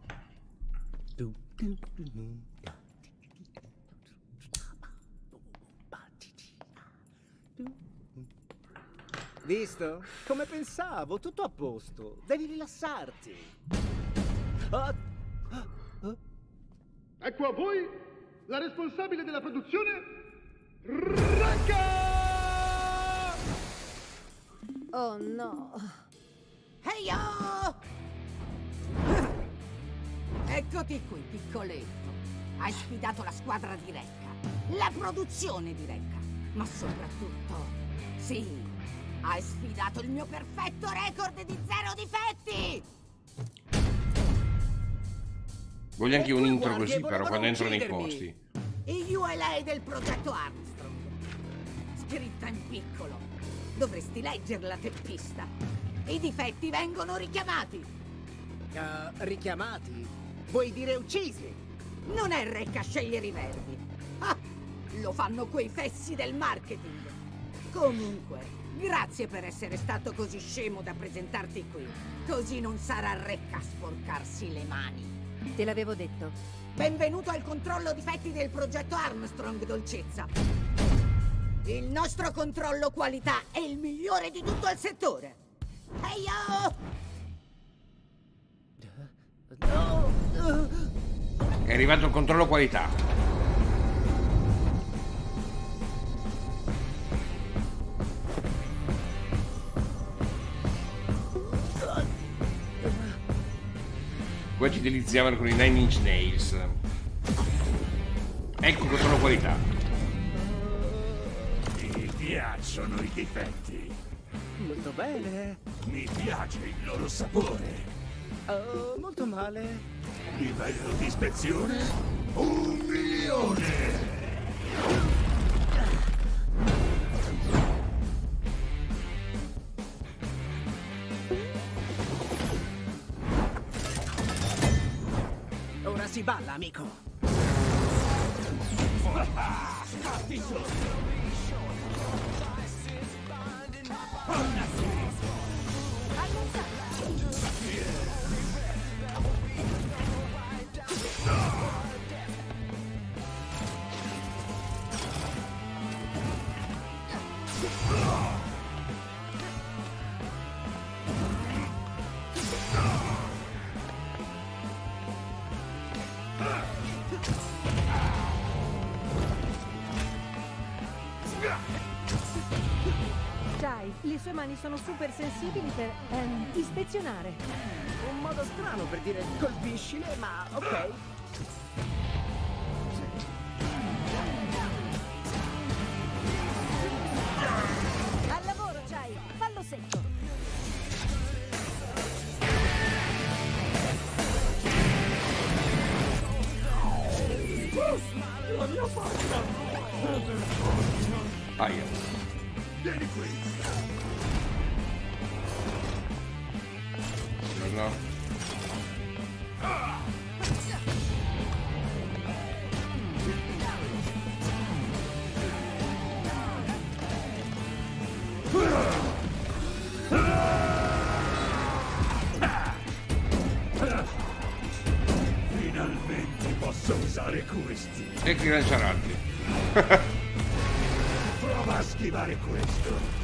Visto? Come pensavo, tutto a posto. Devi rilassarti. Ecco a voi la responsabile della produzione, Rekka! Oh no. Ehi yo! Eccoti qui, piccoletto. Hai sfidato la squadra di Rekka, la produzione di Rekka, ma soprattutto, sì, hai sfidato il mio perfetto record di 0 difetti! Voglio anche un intro così, però, quando entro nei posti. Il ULA del progetto Armstrong. Scritta in piccolo. Dovresti leggere la teppista. I difetti vengono richiamati. Richiamati? Vuoi dire uccisi? Non è Rekka a scegliere i verbi. Ah, lo fanno quei fessi del marketing. Comunque, grazie per essere stato così scemo da presentarti qui. Così non sarà Rekka a sporcarsi le mani. Te l'avevo detto. Benvenuto al controllo difetti del progetto Armstrong, dolcezza. Il nostro controllo qualità è il migliore di tutto il settore. Ehi yo! È arrivato il controllo qualità. Qua ci deliziavano con i 9 Inch Nails. Ecco il controllo qualità. Mi piacciono i difetti. Molto bene. Mi piace il loro sapore. Molto male. Livello di ispezione 1.000.000. Ora si balla, amico. Scatti sotto. Le sue mani sono super sensibili per ispezionare. Un modo strano per dire colpiscile, ma ok. Al lavoro, Chai! Fallo secco! La mia faccia! Aia. Vieni qui! No. Finalmente posso usare questi. E ti lanciare altri. Prova a schivare questo.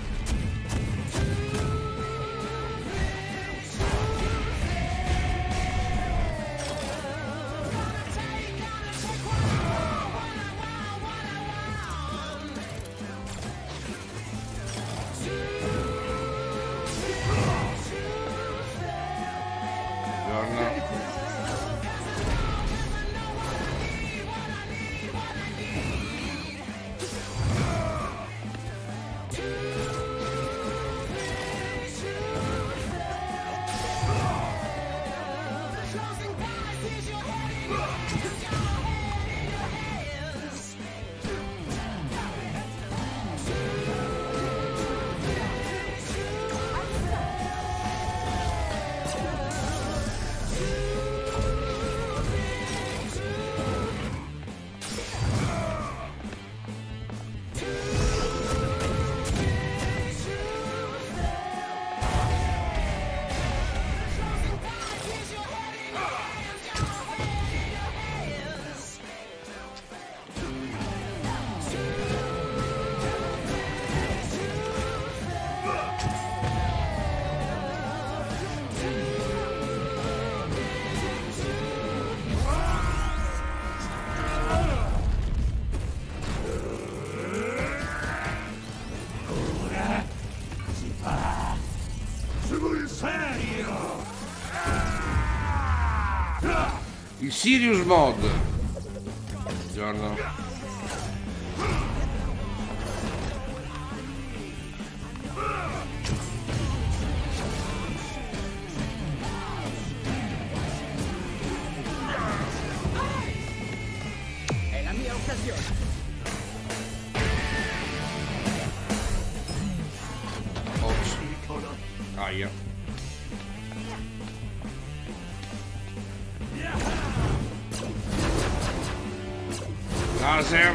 Il Serious Mode. Buongiorno. È la mia occasione. Ops. Aia. Laser.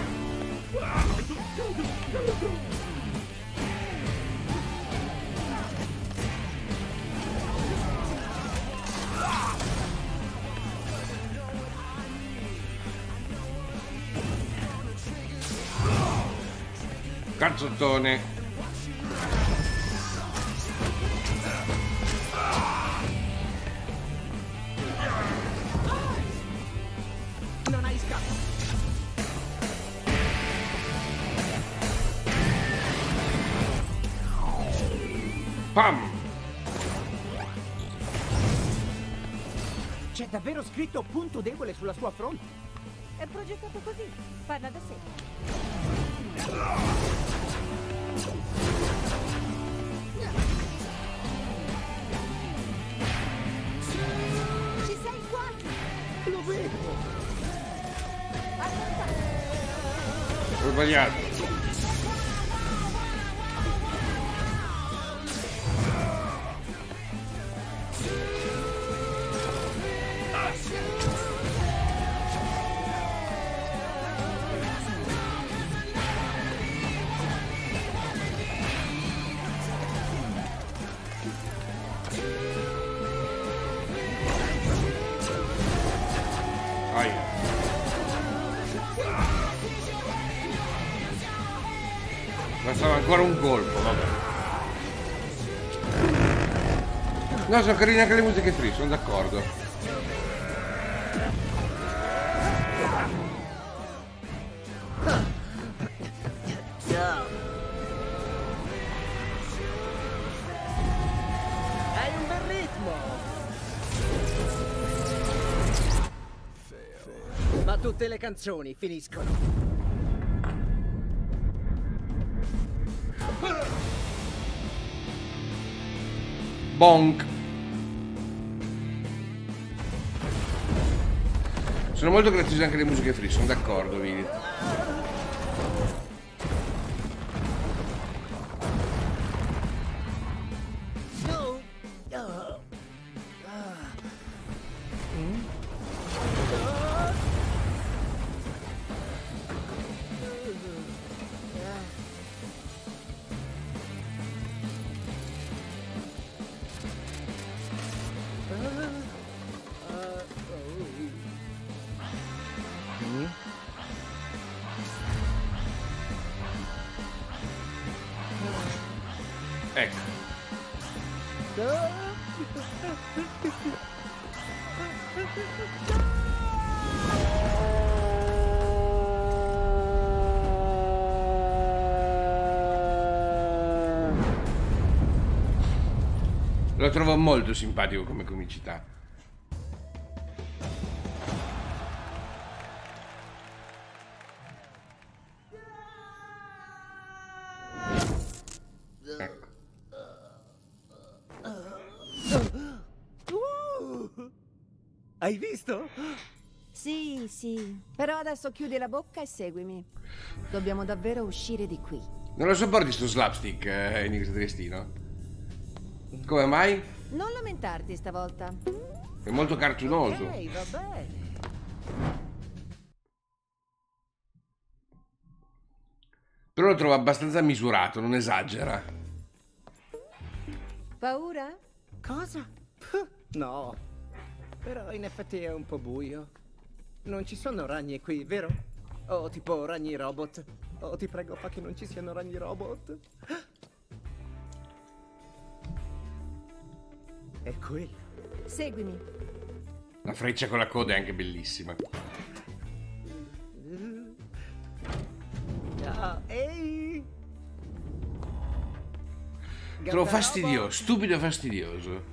Cazzottone. Non hai scappo. Pam! C'è davvero scritto punto debole sulla sua fronte. È progettato così. Parla da sé. Ci sei quasi. Lo vedo. Ho sbagliato. Bastava ancora un colpo, vabbè. No, sono carine anche le musiche free, sono d'accordo. Tutte le canzoni finiscono. Bonk. Sono molto graziose anche le musiche free, sono d'accordo, Vini. Ecco. Lo trovo molto simpatico come comicità. Hai visto? Sì, sì. Però adesso chiudi la bocca e seguimi. Dobbiamo davvero uscire di qui. Non lo sopporti sto slapstick, Enix Triestino? Come mai? Non lamentarti stavolta. È molto cartunoso. Ok, va bene. Però lo trovo abbastanza misurato, non esagera. Paura? Cosa? No. Però in effetti è un po' buio. Non ci sono ragni qui, vero? O tipo ragni robot. Oh, ti prego, fa che non ci siano ragni robot. È quello. Seguimi. La freccia con la coda è anche bellissima. Ehi! Trovo fastidioso, stupido e fastidioso.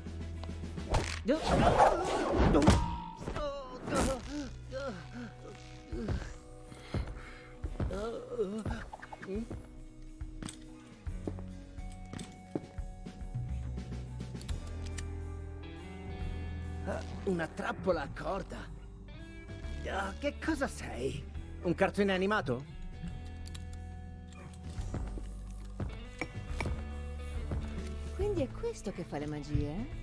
Una trappola a corda. Che cosa sei? Un cartone animato? Quindi è questo che fa le magie?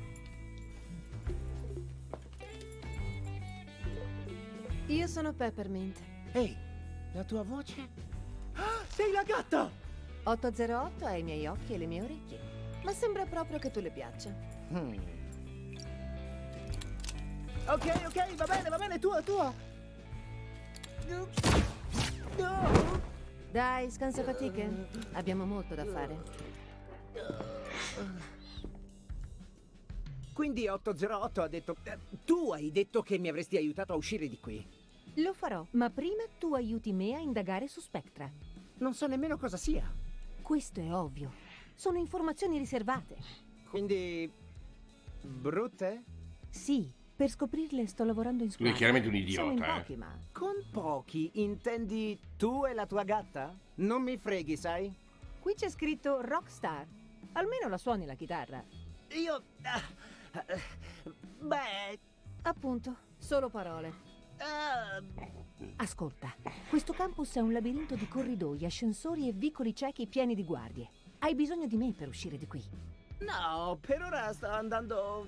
Io sono Peppermint. Ehi, la tua voce? Sei la gatta! 808 ha i miei occhi e le mie orecchie. Ma sembra proprio che tu le piaccia. Ok, va bene, tua. Dai, scansafatiche. Abbiamo molto da fare. Quindi 808 ha detto... tu hai detto che mi avresti aiutato a uscire di qui. Lo farò, ma prima tu aiuti me a indagare su Spectra. Non so nemmeno cosa sia. Questo è ovvio. Sono informazioni riservate. Quindi... brutte? Sì, per scoprirle sto lavorando in squadra. Lui è chiaramente un idiota. Siamo in pochi, ma... Con pochi intendi tu e la tua gatta? Non mi freghi, sai? Qui c'è scritto Rockstar. Almeno la suoni la chitarra. Io... beh... Appunto, solo parole. Ascolta, questo campus è un labirinto di corridoi, ascensori e vicoli ciechi pieni di guardie. Hai bisogno di me per uscire di qui. No, per ora sta andando...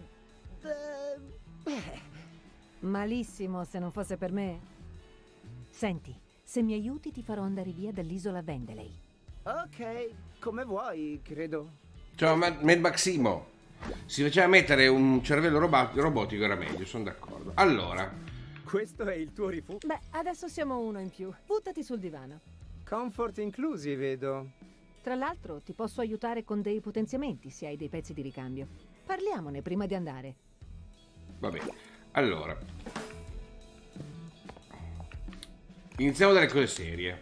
Malissimo, se non fosse per me. Senti, se mi aiuti ti farò andare via dall'isola Vendeley. Ok, come vuoi, credo. Ciao, Mad Maximo. Si faceva mettere un cervello robotico, era meglio, sono d'accordo. Allora... Questo è il tuo rifugio? Beh, adesso siamo uno in più. Buttati sul divano. Comfort inclusi, vedo. Tra l'altro, ti posso aiutare con dei potenziamenti se hai dei pezzi di ricambio. Parliamone prima di andare. Va bene. Allora. Iniziamo dalle cose serie.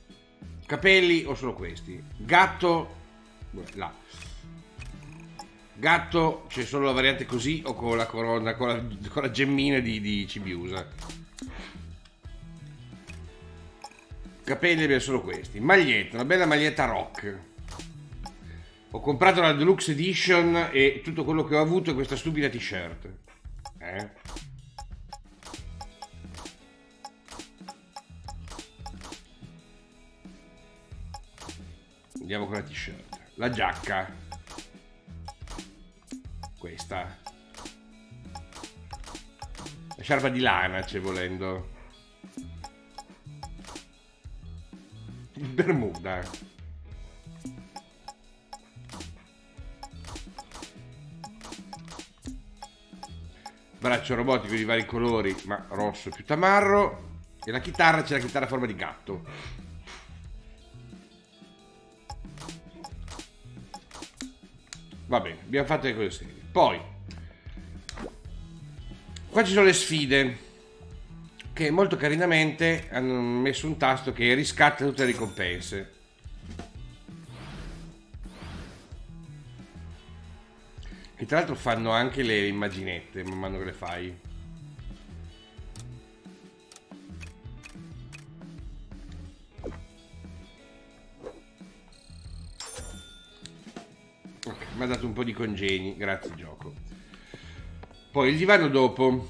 Capelli o solo questi? Gatto... là. Gatto c'è solo la variante così o con la corona, con la gemmina di Cibiusa. Capelli abbiamo solo questi. Maglietta, una bella maglietta rock. Ho comprato la Deluxe Edition e tutto quello che ho avuto è questa stupida t-shirt. Andiamo con la t-shirt. La giacca. Questa. La sciarpa di lana c'è volendo. Il Bermuda. Braccio robotico di vari colori, ma rosso più tamarro. E la chitarra, c'è la chitarra a forma di gatto. Va bene, abbiamo fatto le cose serie. Poi qua ci sono le sfide, che molto carinamente hanno messo un tasto che riscatta tutte le ricompense. Che tra l'altro fanno anche le immaginette man mano che le fai. Ok, mi ha dato un po' di congegni, grazie gioco. Poi il divano dopo.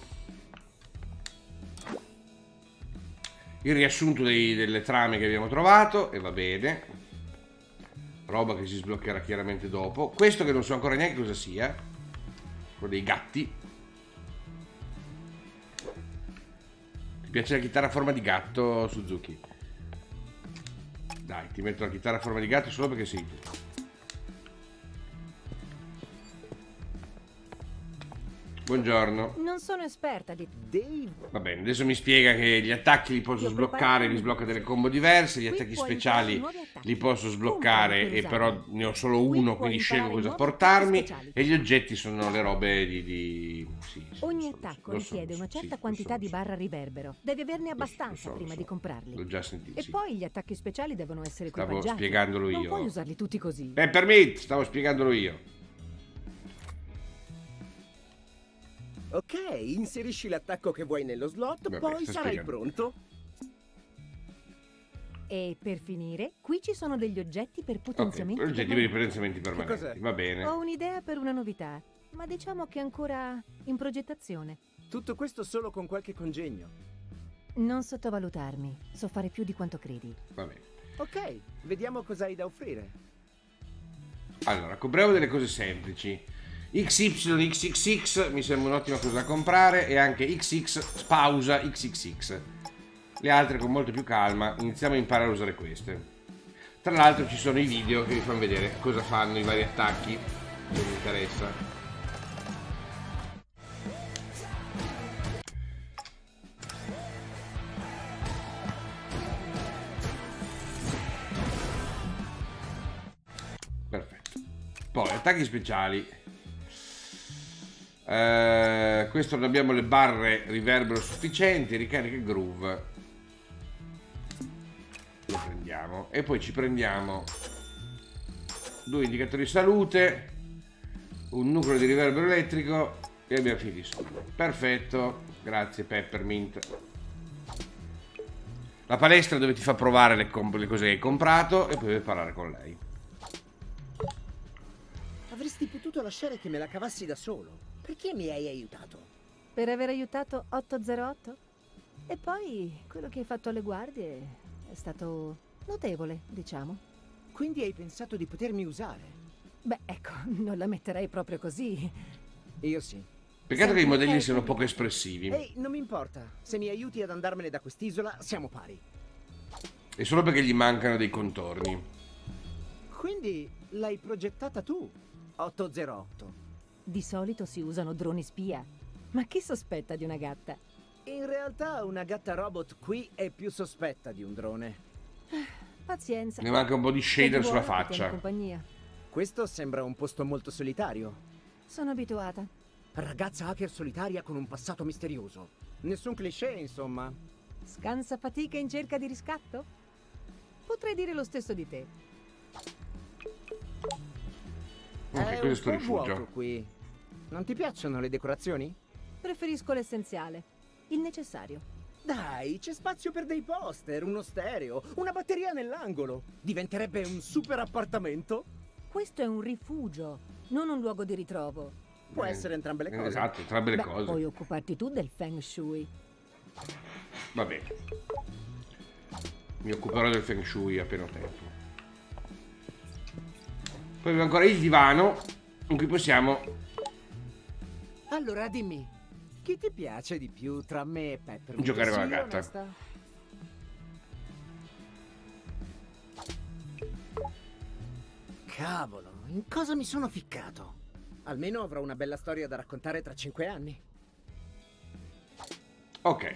Il riassunto delle trame che abbiamo trovato, e va bene. Roba che si sbloccherà chiaramente dopo. Questo che non so ancora neanche cosa sia. Quello dei gatti. Ti piace la chitarra a forma di gatto, Suzuki? Dai, ti metto la chitarra a forma di gatto solo perché sei tu. Buongiorno. Non sono esperta di Dave. Va bene, adesso mi spiega che gli attacchi li posso sbloccare, mi sblocca delle combo diverse, gli attacchi speciali li posso sbloccare e però ne ho solo uno, quindi scelgo cosa portarmi, e gli oggetti sono le robe sì, ogni attacco richiede una certa quantità di barra riverbero. Devi averne abbastanza prima di comprarli. L'ho già sentito. E poi gli attacchi speciali devono essere Stavo equipaggiati. spiegandolo io. Non puoi usarli tutti così. Peppermint, stavo spiegandolo io. Ok, inserisci l'attacco che vuoi nello slot, Vabbè, poi sarai pronto. E per finire, qui ci sono degli oggetti per potenziamenti. Ok, oggetti per potenziamenti permanenti, cos'è? va bene. Ho un'idea per una novità, ma diciamo che è ancora in progettazione. Tutto questo solo con qualche congegno. Non sottovalutarmi, so fare più di quanto credi. Va bene. Ok, vediamo cosa hai da offrire. Allora, compriamo delle cose semplici. XYXXX mi sembra un'ottima cosa da comprare, e anche XX spausa XXX. Le altre con molto più calma. Iniziamo a imparare a usare queste. Tra l'altro ci sono i video che vi fanno vedere cosa fanno i vari attacchi, se vi interessa. Perfetto. Poi attacchi speciali. Questo non abbiamo le barre riverbero sufficienti. Ricarica il groove, lo prendiamo, e poi ci prendiamo 2 indicatori di salute, un nucleo di riverbero elettrico, e abbiamo finito i soldi. Perfetto, grazie Peppermint. La palestra dove ti fa provare le cose che hai comprato, e poi devi parlare con lei. Avresti potuto lasciare che me la cavassi da solo. Perché mi hai aiutato? Per aver aiutato 808? E poi quello che hai fatto alle guardie è stato notevole, diciamo. Quindi hai pensato di potermi usare? Beh, ecco, non la metterei proprio così. Io sì. Peccato che i modelli siano poco espressivi. Ehi, non mi importa. Se mi aiuti ad andarmene da quest'isola, siamo pari. È solo perché gli mancano dei contorni. Quindi l'hai progettata tu, 808. Di solito si usano droni spia. Ma chi sospetta di una gatta? In realtà una gatta robot qui è più sospetta di un drone. Pazienza. Ne manca un po' di shader sulla faccia. Compagnia. Questo sembra un posto molto solitario. Sono abituata. Ragazza hacker solitaria con un passato misterioso. Nessun cliché, insomma. Scansa fatica in cerca di riscatto? Potrei dire lo stesso di te. Ok, È questo è un sto po' vuoto rifugio. qui. Non ti piacciono le decorazioni? Preferisco l'essenziale, il necessario. Dai, c'è spazio per dei poster, uno stereo, una batteria nell'angolo. Diventerebbe un super appartamento. Questo è un rifugio, non un luogo di ritrovo. Può essere entrambe le cose. Esatto, entrambe le Beh, cose. puoi occuparti tu del Feng Shui. Va bene. Mi occuperò del Feng Shui appena ho tempo. Poi abbiamo ancora il divano in cui possiamo... Allora dimmi, chi ti piace di più tra me e Peppermint? Giocare con la Sii gatta. onesta. Cavolo, in cosa mi sono ficcato? Almeno avrò una bella storia da raccontare tra 5 anni. Ok.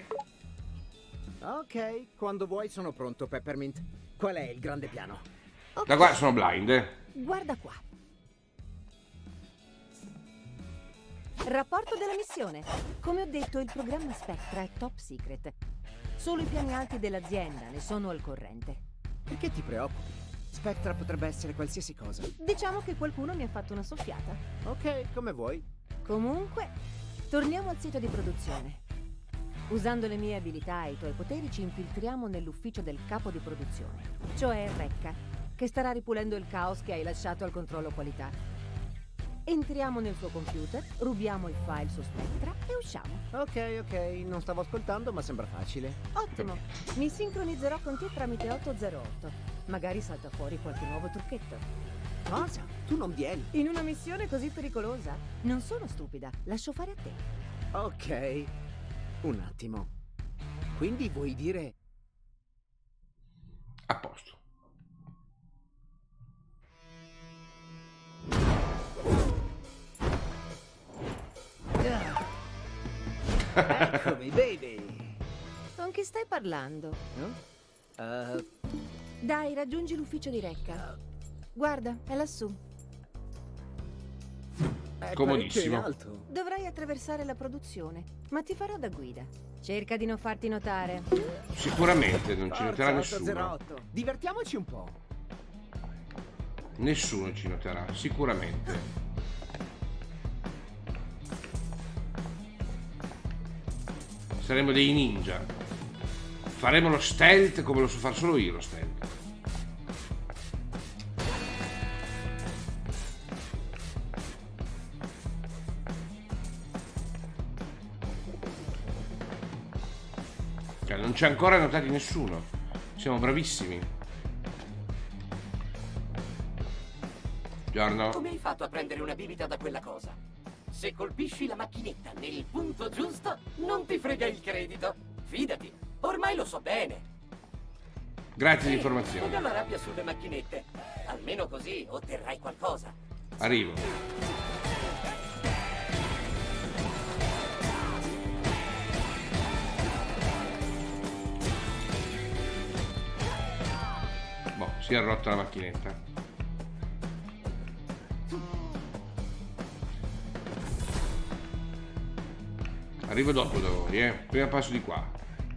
Ok, quando vuoi sono pronto, Peppermint. Qual è il grande piano? Da qua sono blind. Guarda qua. Rapporto della missione. Come ho detto, il programma Spectra è top secret. Solo i piani alti dell'azienda ne sono al corrente. Perché ti preoccupi? Spectra potrebbe essere qualsiasi cosa. Diciamo che qualcuno mi ha fatto una soffiata. Ok, come vuoi. Comunque, torniamo al sito di produzione. Usando le mie abilità e i tuoi poteri ci infiltriamo nell'ufficio del capo di produzione, cioè Rekka, che starà ripulendo il caos che hai lasciato al controllo qualità. Entriamo nel suo computer, rubiamo il file su Spectra e usciamo. Ok, non stavo ascoltando, ma sembra facile. Ottimo, mi sincronizzerò con te tramite 808. Magari salta fuori qualche nuovo trucchetto. Cosa? Tu non vieni? In una missione così pericolosa? Non sono stupida, lascio fare a te. Ok, un attimo. Quindi vuoi dire... A posto. Eccomi, baby. Con chi stai parlando? Dai, raggiungi l'ufficio di Rekka. Guarda, è lassù. È Comodissimo. parecchio in alto. Dovrai attraversare la produzione, ma ti farò da guida. Cerca di non farti notare. Sicuramente non ci noterà Forza, nessuno. 808. Divertiamoci un po'. Nessuno ci noterà, sicuramente. Saremo dei ninja. Faremo lo stealth come lo so far solo io, lo stealth. Cioè, non ci ha ancora notati nessuno. Siamo bravissimi. Buongiorno. Come hai fatto a prendere una bibita da quella cosa? Se colpisci la macchinetta nel punto giusto, non ti frega il credito. Fidati, ormai lo so bene. Grazie di informazione. Sfoga la rabbia sulle macchinette. Almeno così otterrai qualcosa. Arrivo. Boh, si è rotta la macchinetta. Arrivo dopo da voi, Prima passo di qua.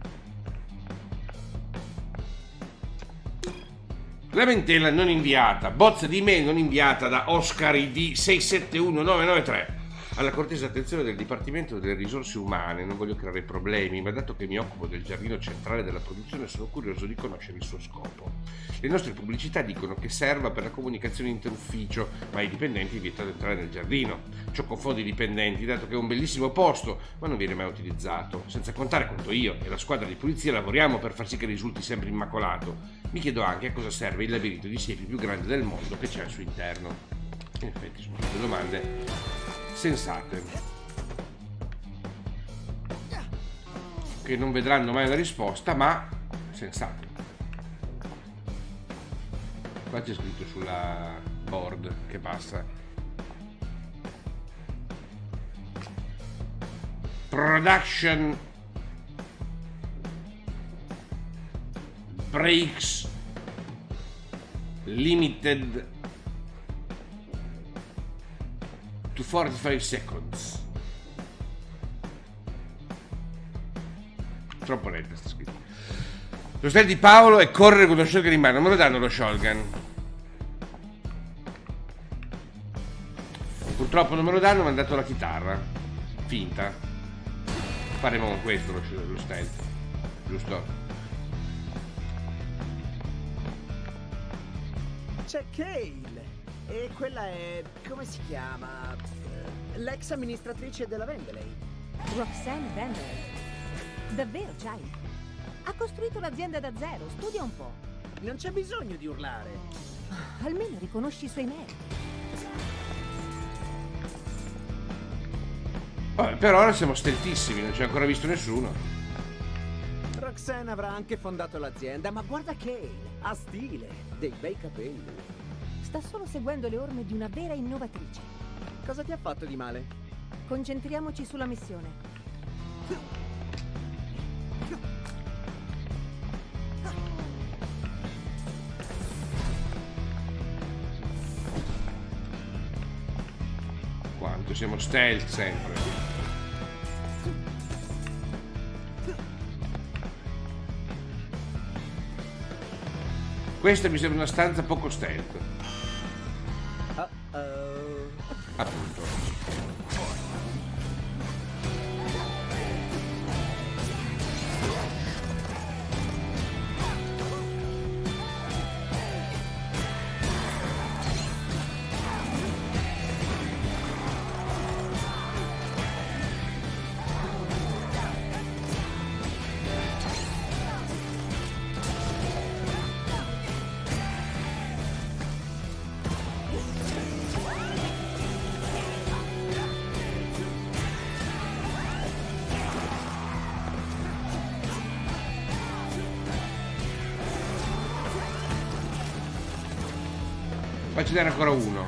Lamentela non inviata, bozza di email non inviata da Oscar ID 671993 alla cortese attenzione del Dipartimento delle Risorse Umane. Non voglio creare problemi, ma dato che mi occupo del giardino centrale della produzione sono curioso di conoscere il suo scopo. Le nostre pubblicità dicono che serva per la comunicazione interufficio, ma ai dipendenti è vietato entrare nel giardino. Ciò confonde i dipendenti, dato che è un bellissimo posto, ma non viene mai utilizzato. Senza contare quanto io e la squadra di polizia lavoriamo per far sì che risulti sempre immacolato. Mi chiedo anche a cosa serve il labirinto di siepi più grande del mondo che c'è al suo interno. In effetti sono tutte domande sensate, che non vedranno mai una risposta, ma sensate. Qua c'è scritto sulla board che passa: Production Breaks Limited to 45 seconds. Troppo lenta sta scritto. Lo stile di Paolo è correre con lo shotgun in mano. Non me lo danno lo shotgun. Purtroppo non me lo danno, mi hanno dato la chitarra. Finta. Faremo con questo lo stealth. Giusto? C'è Kale. E quella è... come si chiama? L'ex amministratrice della Vendeley. Roxanne Vendeley. Davvero, Chai? Ha costruito l'azienda da zero, studia un po'. Non c'è bisogno di urlare. Almeno riconosci i suoi meriti. Per ora siamo steltissimi, non ci ha ancora visto nessuno. Roxanne avrà anche fondato l'azienda, ma guarda Kale, ha stile, dei bei capelli. Sta solo seguendo le orme di una vera innovatrice. Cosa ti ha fatto di male? Concentriamoci sulla missione. Quanto siamo stealth sempre. Questa mi sembra una stanza poco stealth. Appunto. Poi ce n'era ancora uno.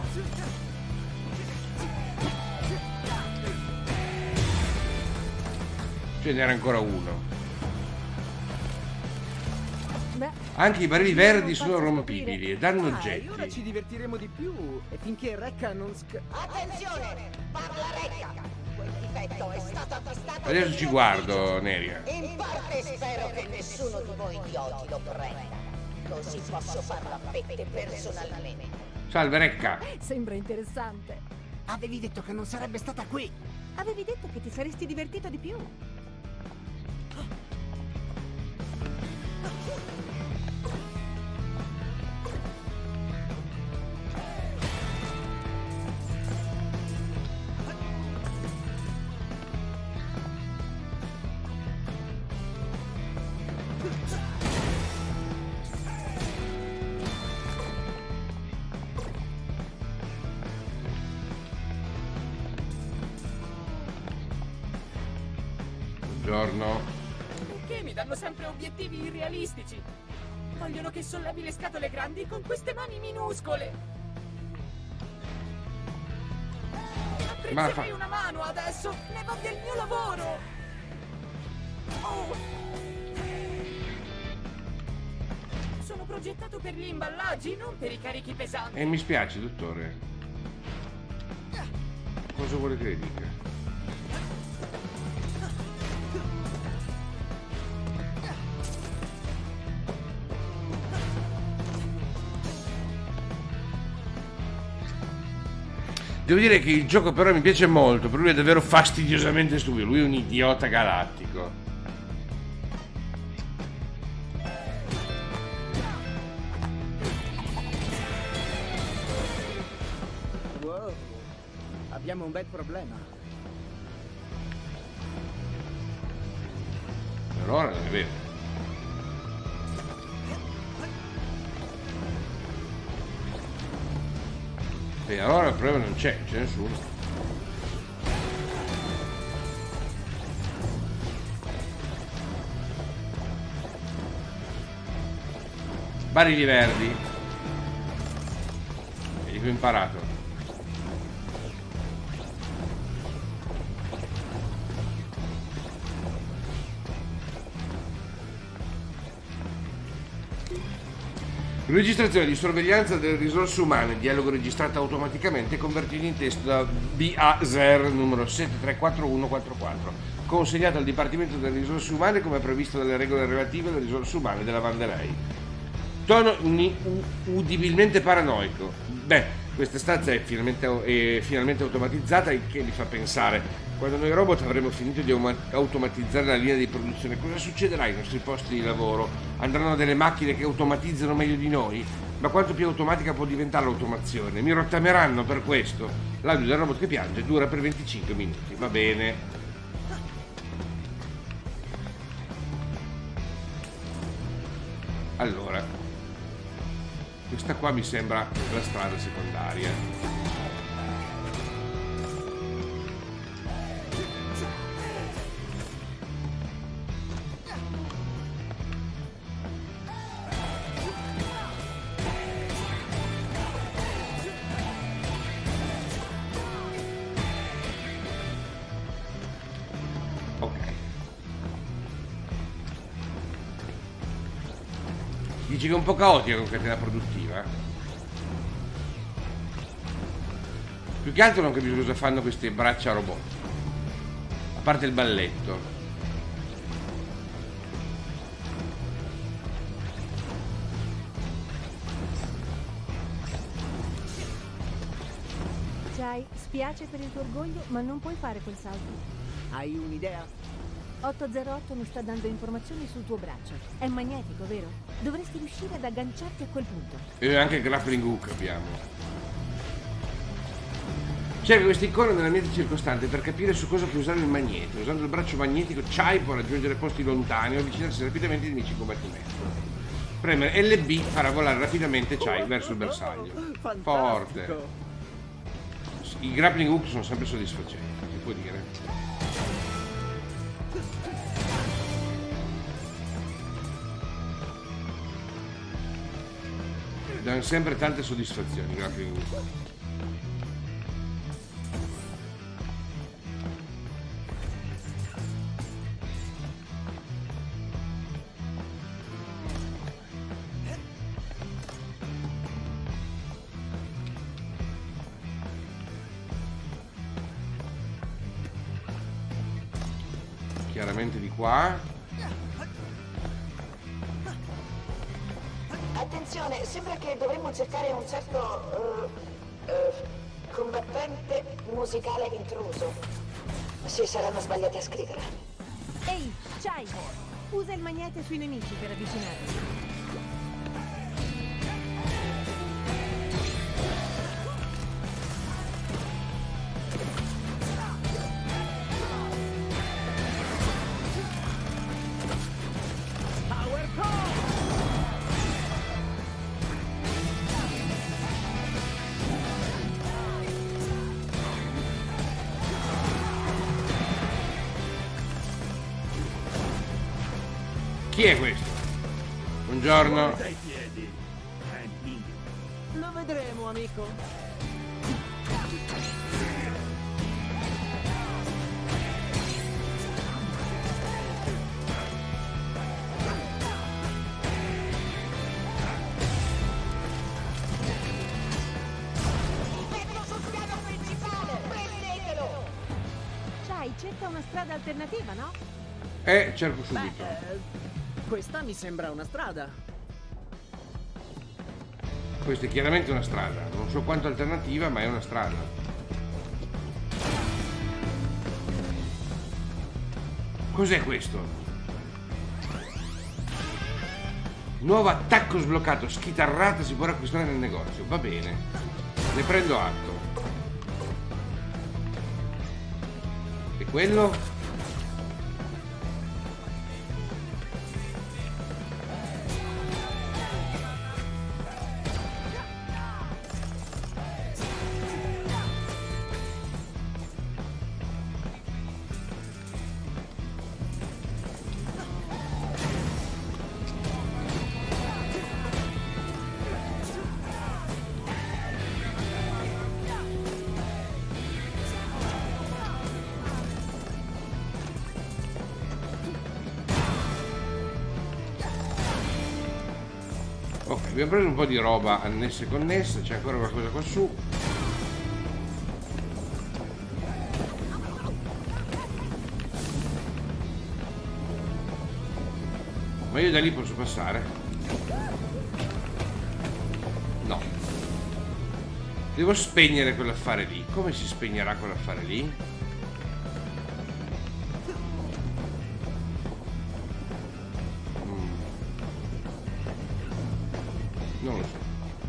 Ce n'era ancora uno. Beh, anche i barili verdi sono rompibili e danno oggetti. Ora ci divertiremo di più e finché Rekka non Attenzione! Parla Rekka! Quel difetto è stato avvistato. Adesso ci guardo, Neria. In parte spero che nessuno di voi idioti lo prenda. Così posso farlo a pette personalmente. Salve, Rekka. Sembra interessante. Avevi detto che non sarebbe stata qui. Avevi detto che ti saresti divertito di più. Buongiorno. Perché mi danno sempre obiettivi irrealistici? Vogliono che sollevi le scatole grandi con queste mani minuscole. Apprezzerei una mano adesso, ne va del mio lavoro. Oh. Sono progettato per gli imballaggi, non per i carichi pesanti. E mi spiace, dottore. Cosa vuole che le dica? Devo dire che il gioco però mi piace molto, per lui è davvero fastidiosamente stupido, lui è un idiota galattico. Wow, abbiamo un bel problema. Per ora non è vero. E allora il problema non c'è nessuno. Barili verdi. Vedi che ho imparato. Registrazione di sorveglianza delle risorse umane, dialogo registrato automaticamente e convertito in testo da BAZER numero 734144, consegnato al Dipartimento delle Risorse Umane come previsto dalle regole relative alle risorse umane della Vandelei. Tono udibilmente paranoico. Beh, Questa stanza è finalmente automatizzata, il che mi fa pensare, quando noi robot avremo finito di automatizzare la linea di produzione, cosa succederà ai nostri posti di lavoro? Andranno delle macchine che automatizzano meglio di noi? Ma quanto più automatica può diventare l'automazione? Mi rottameranno per questo. L'audio del robot che piange dura per 25 minuti. Va bene. Allora, questa qua mi sembra la strada secondaria. Dici che è un po' caotica con catena produttiva? Più che altro non capisco cosa fanno queste braccia robot. A parte il balletto. Chai, spiace per il tuo orgoglio, ma non puoi fare quel salto. Hai un'idea? 808 mi sta dando informazioni sul tuo braccio. È magnetico, vero? Dovresti riuscire ad agganciarti a quel punto. E anche il grappling hook abbiamo. Cerca questa icona nell'ambiente circostante per capire su cosa puoi usare il magneto. Usando il braccio magnetico, Chai può raggiungere posti lontani o avvicinarsi rapidamente ai nemici in combattimento. Premere LB farà volare rapidamente Chai verso il bersaglio. Forte. I grappling hook sono sempre soddisfacenti, si può dire. Danno sempre tante soddisfazioni, grappling hook. Chiaramente di qua. Attenzione, sembra che dovremmo cercare un certo combattente musicale intruso. Si saranno sbagliati a scrivere. Ehi, Chai! Usa il magnete sui nemici per avvicinarti. Chi è questo? Buongiorno. Lo vedremo, amico. Metto sul piano principale, prendetelo! Chai, cerca una strada alternativa, no? Cerco subito. Questa mi sembra una strada. Questa è chiaramente una strada. Non so quanto alternativa, ma è una strada. Cos'è questo? Nuovo attacco sbloccato. Schitarrata si può acquistare nel negozio. Va bene. Ne prendo atto. E quello? Ok, abbiamo preso un po' di roba annessa e connessa, c'è ancora qualcosa qua su. Ma io da lì posso passare? No. Devo spegnere quell'affare lì. Come si spegnerà quell'affare lì? Non lo so.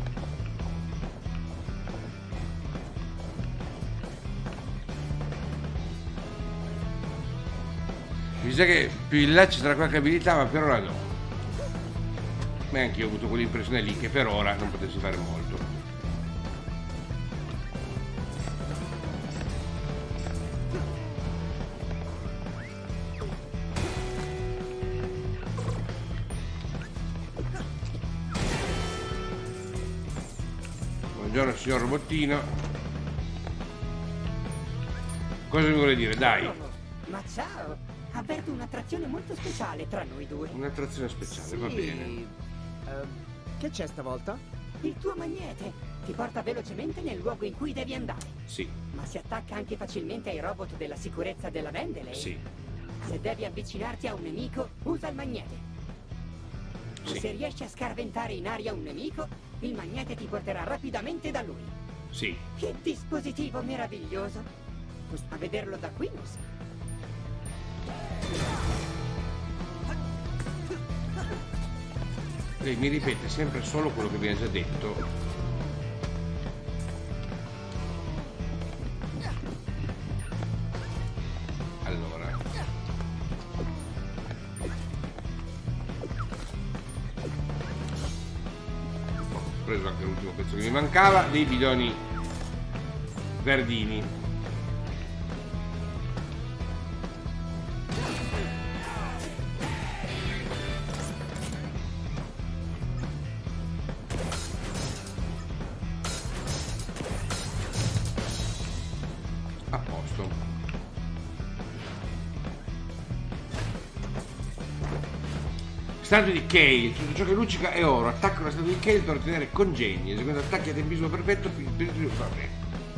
Mi sa che più in là ci sarà qualche abilità, ma per ora no. Ma anche io ho avuto quell'impressione lì che per ora non potessi fare molto. Buongiorno signor robottino. Cosa mi vuole dire? Dai. Ma ciao! Avverto un'attrazione molto speciale tra noi due. Un'attrazione speciale, va bene. Che c'è stavolta? Il tuo magnete ti porta velocemente nel luogo in cui devi andare. Sì. Ma si attacca anche facilmente ai robot della sicurezza della Vendeley. Sì. Se devi avvicinarti a un nemico, usa il magnete. Sì. Se riesci a scarventare in aria un nemico, il magnete ti porterà rapidamente da lui. Sì. Che dispositivo meraviglioso! A vederlo da qui non so. Lei mi ripete sempre solo quello che abbiamo già detto. Allora. Ho preso anche l'ultimo pezzo che mi mancava, dei bidoni verdini. Statua di Kale, tutto ciò che luccica è oro. Attacca una statua di Kale per ottenere congegni. Secondo attacchi a tempismo perfetto, vabbè.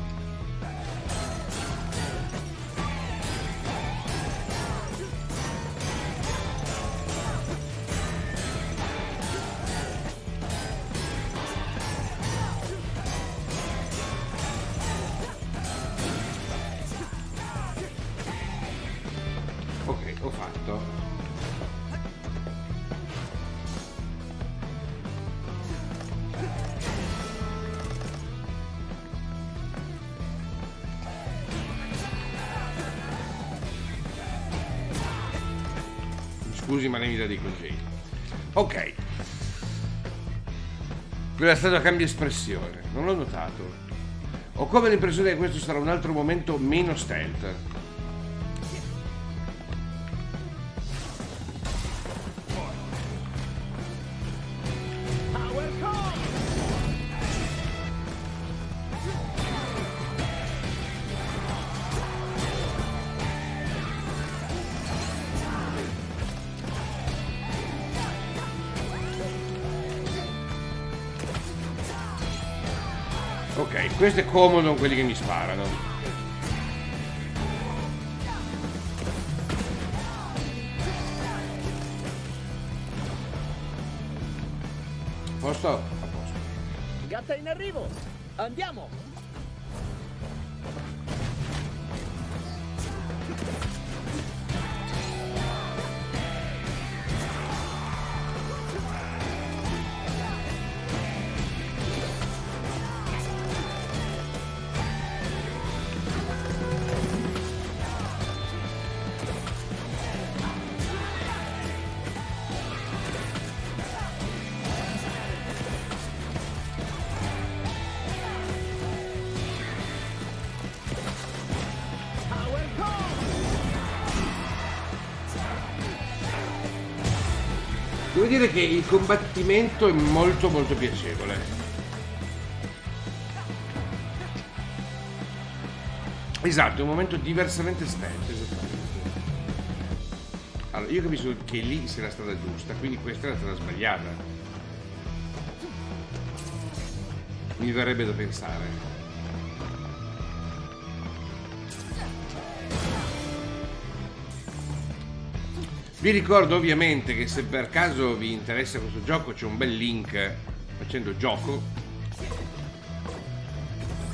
Ok, ho fatto. Scusi, ma lei mi dà dei consigli. Ok. Quella statua cambia espressione. Non l'ho notato. Ho come l'impressione che questo sarà un altro momento meno stealth. Ok, questo è comodo con quelli che mi sparano. Posto? A posto. Gatta in arrivo! Andiamo! Devo dire che il combattimento è molto molto piacevole. Esatto, è un momento diversamente stealth, esattamente. Allora, io capisco che lì sia la strada giusta, quindi questa è la strada sbagliata. Mi verrebbe da pensare. Vi ricordo ovviamente che se per caso vi interessa questo gioco c'è un bel link facendo gioco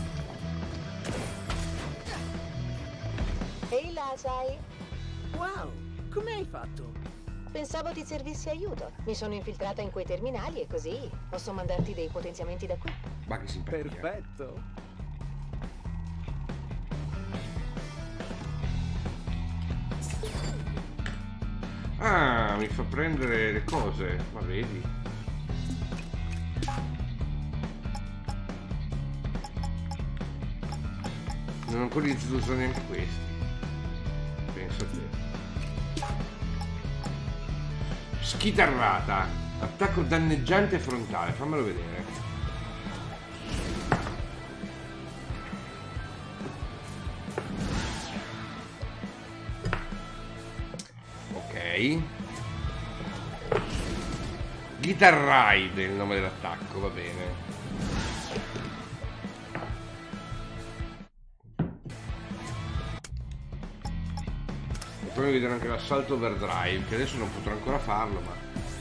sai? Wow, come hai fatto? Pensavo ti servissi aiuto. Mi sono infiltrata in quei terminali e così posso mandarti dei potenziamenti da qui. Ma che simpatia. Perfetto. Ah, mi fa prendere le cose, ma vedi? Non ho ancora iniziato a usare neanche questi. Penso a te. Schitarrata. Attacco danneggiante frontale, fammelo vedere. Ok. Guitar Ride è il nome dell'attacco, va bene. E poi vedere anche l'assalto overdrive, che adesso non potrò ancora farlo, ma...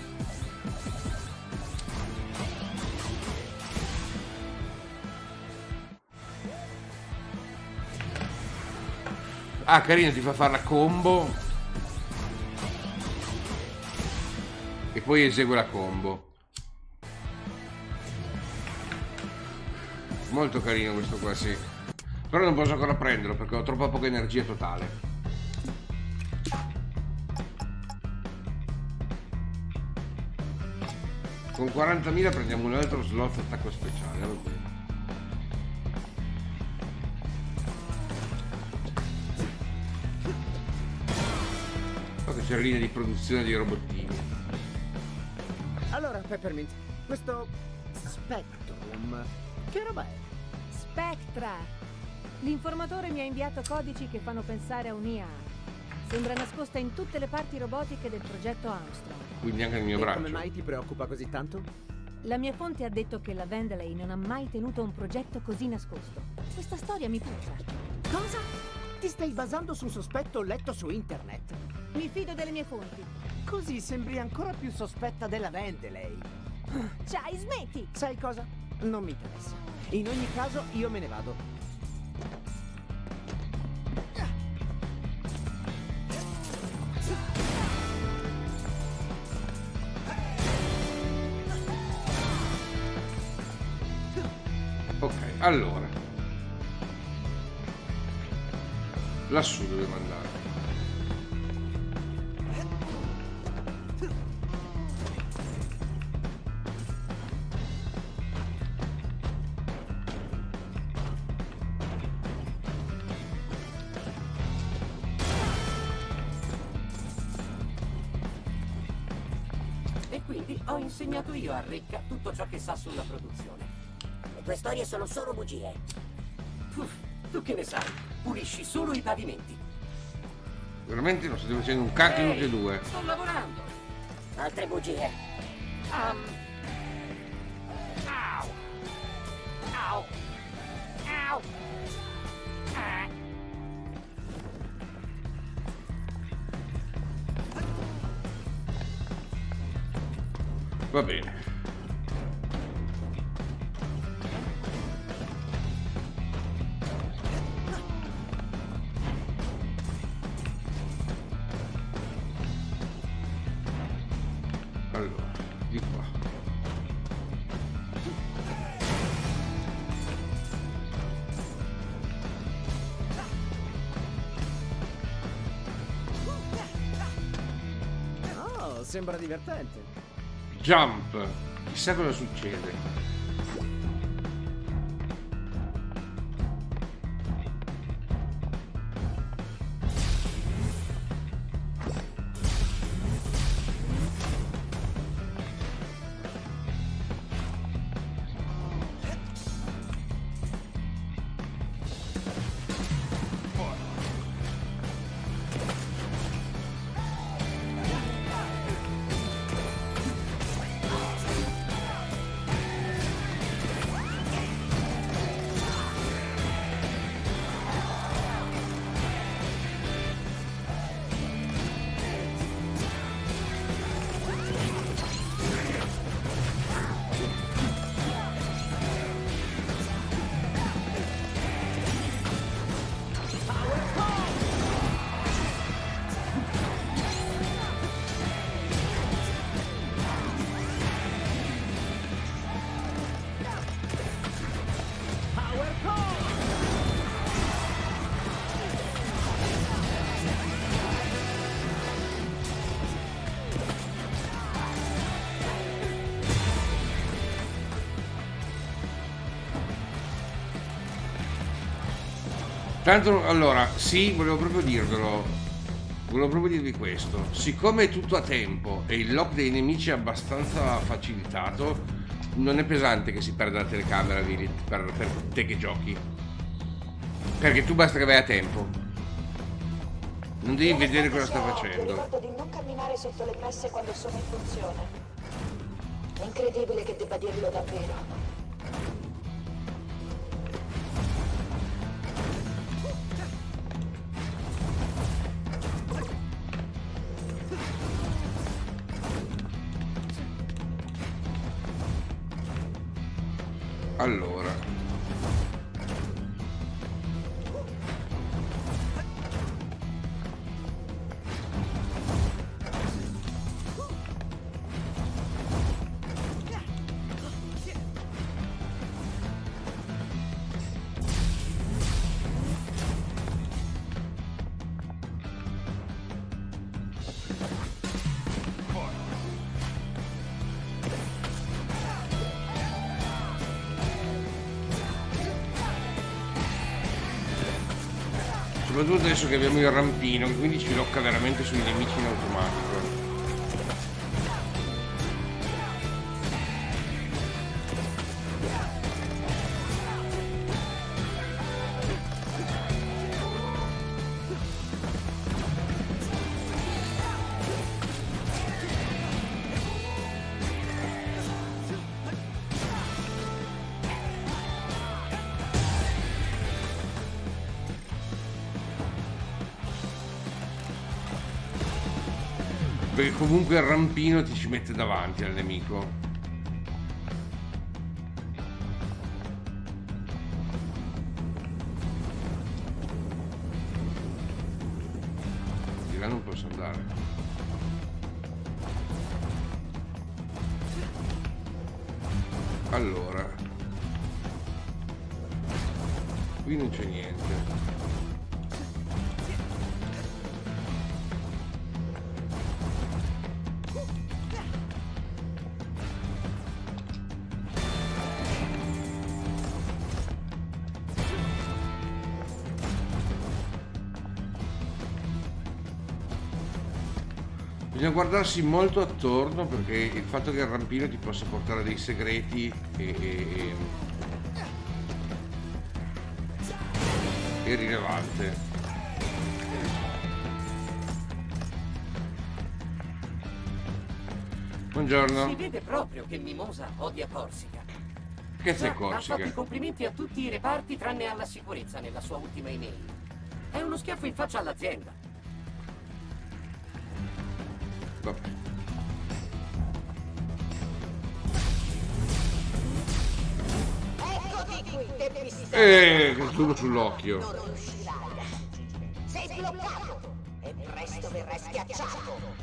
Ah, carino, ti fa fare la combo e poi esegue la combo. Molto carino questo qua, sì. Però non posso ancora prenderlo perché ho troppa poca energia totale. Con 40.000 prendiamo un altro slot attacco speciale, va bene. C'è la linea di produzione di robottini. Allora, Peppermint, questo Spectrum, che roba è? Spectra! L'informatore mi ha inviato codici che fanno pensare a un'IA. Sembra nascosta in tutte le parti robotiche del progetto Armstrong. Quindi anche il mio E braccio. come mai ti preoccupa così tanto? La mia fonte ha detto che la Vandelay non ha mai tenuto un progetto così nascosto. Questa storia mi puzza. Cosa? Ti stai basando su un sospetto letto su internet? Mi fido delle mie fonti. Così sembri ancora più sospetta della Vandelay. Ciao, smetti! Sai cosa? Non mi interessa. In ogni caso, io me ne vado. Ok, allora. Lassù dove andare. E quindi ho insegnato io a Recca tutto ciò che sa sulla produzione. Le tue storie sono solo bugie. Uff, tu che ne sai? Pulisci solo i pavimenti. Veramente non stiamo facendo un cacchio tutti e due. Sto lavorando. Altre bugie. Au. Au. Au. Ah. Va bene. Allora, di qua. Oh, sembra divertente. Jump. Chissà cosa succede. Tanto, allora, sì, volevo proprio dirvelo. Volevo proprio dirvi questo. Siccome è tutto a tempo e il lock dei nemici è abbastanza facilitato, non è pesante che si perda la telecamera per te che giochi. Perché tu basta che vai a tempo. Non devi vedere cosa sta facendo. Ricordo di non camminare sotto le presse quando sono in funzione. È incredibile che debba dirlo davvero. Allora, soprattutto adesso che abbiamo il rampino, quindi ci locca veramente sui nemici in automatico. Perché comunque il rampino ti ci mette davanti al nemico. Di là non posso andare. Allora, qui non c'è niente. Bisogna guardarsi molto attorno perché il fatto che il rampino ti possa portare dei segreti è rilevante. Buongiorno. Si vede proprio che Mimosa odia Corsica. Che sei Ha Corsica? fatto i complimenti a tutti i reparti tranne alla sicurezza nella sua ultima email. È uno schiaffo in faccia all'azienda. Eccoti qui, depistato. Che solo sull'occhio. Non riuscirai a fuggire. Sei bloccato e presto verrai schiacciato.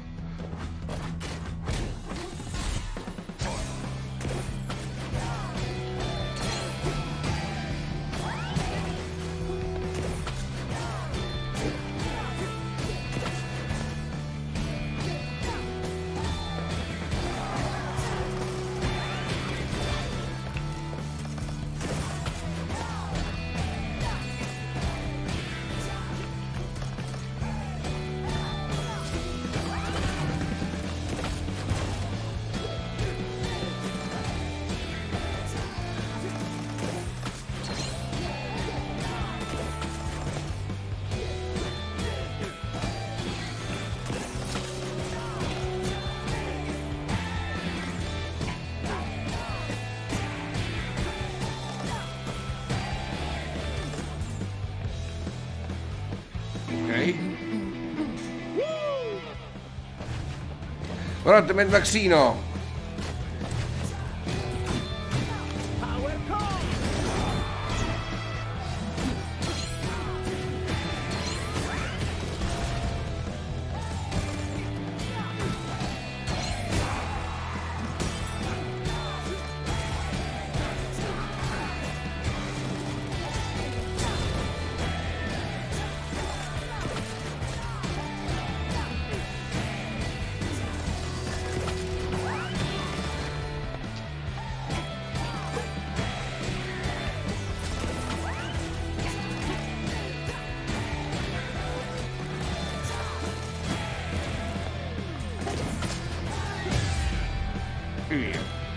Pronto, Mad Maxino. e via.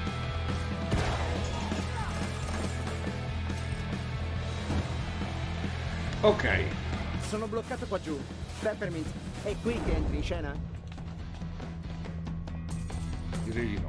Ok. Sono bloccato qua giù. Peppermint, è qui che entri in scena? Direi di no.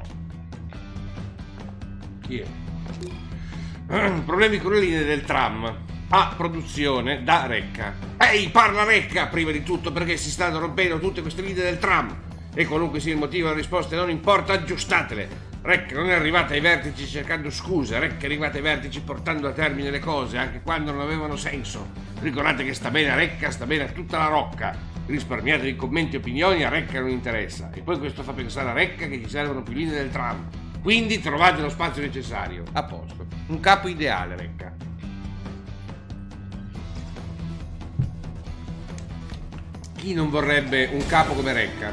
Chi è? Problemi con le linee del tram. A produzione da Recca. Ehi, parla Recca prima di tutto, perché si stanno rompendo tutte queste linee del tram. E qualunque sia il motivo, la risposta non importa, aggiustatele. Recca non è arrivata ai vertici cercando scuse, Recca è arrivata ai vertici portando a termine le cose, anche quando non avevano senso. Ricordate che sta bene a Recca, sta bene a tutta la rocca. Risparmiatevi commenti e opinioni, a Recca non interessa. E poi questo fa pensare a Recca che gli servono più linee del tram. Quindi trovate lo spazio necessario. A posto. Un capo ideale, Recca. Chi non vorrebbe un capo come Recca?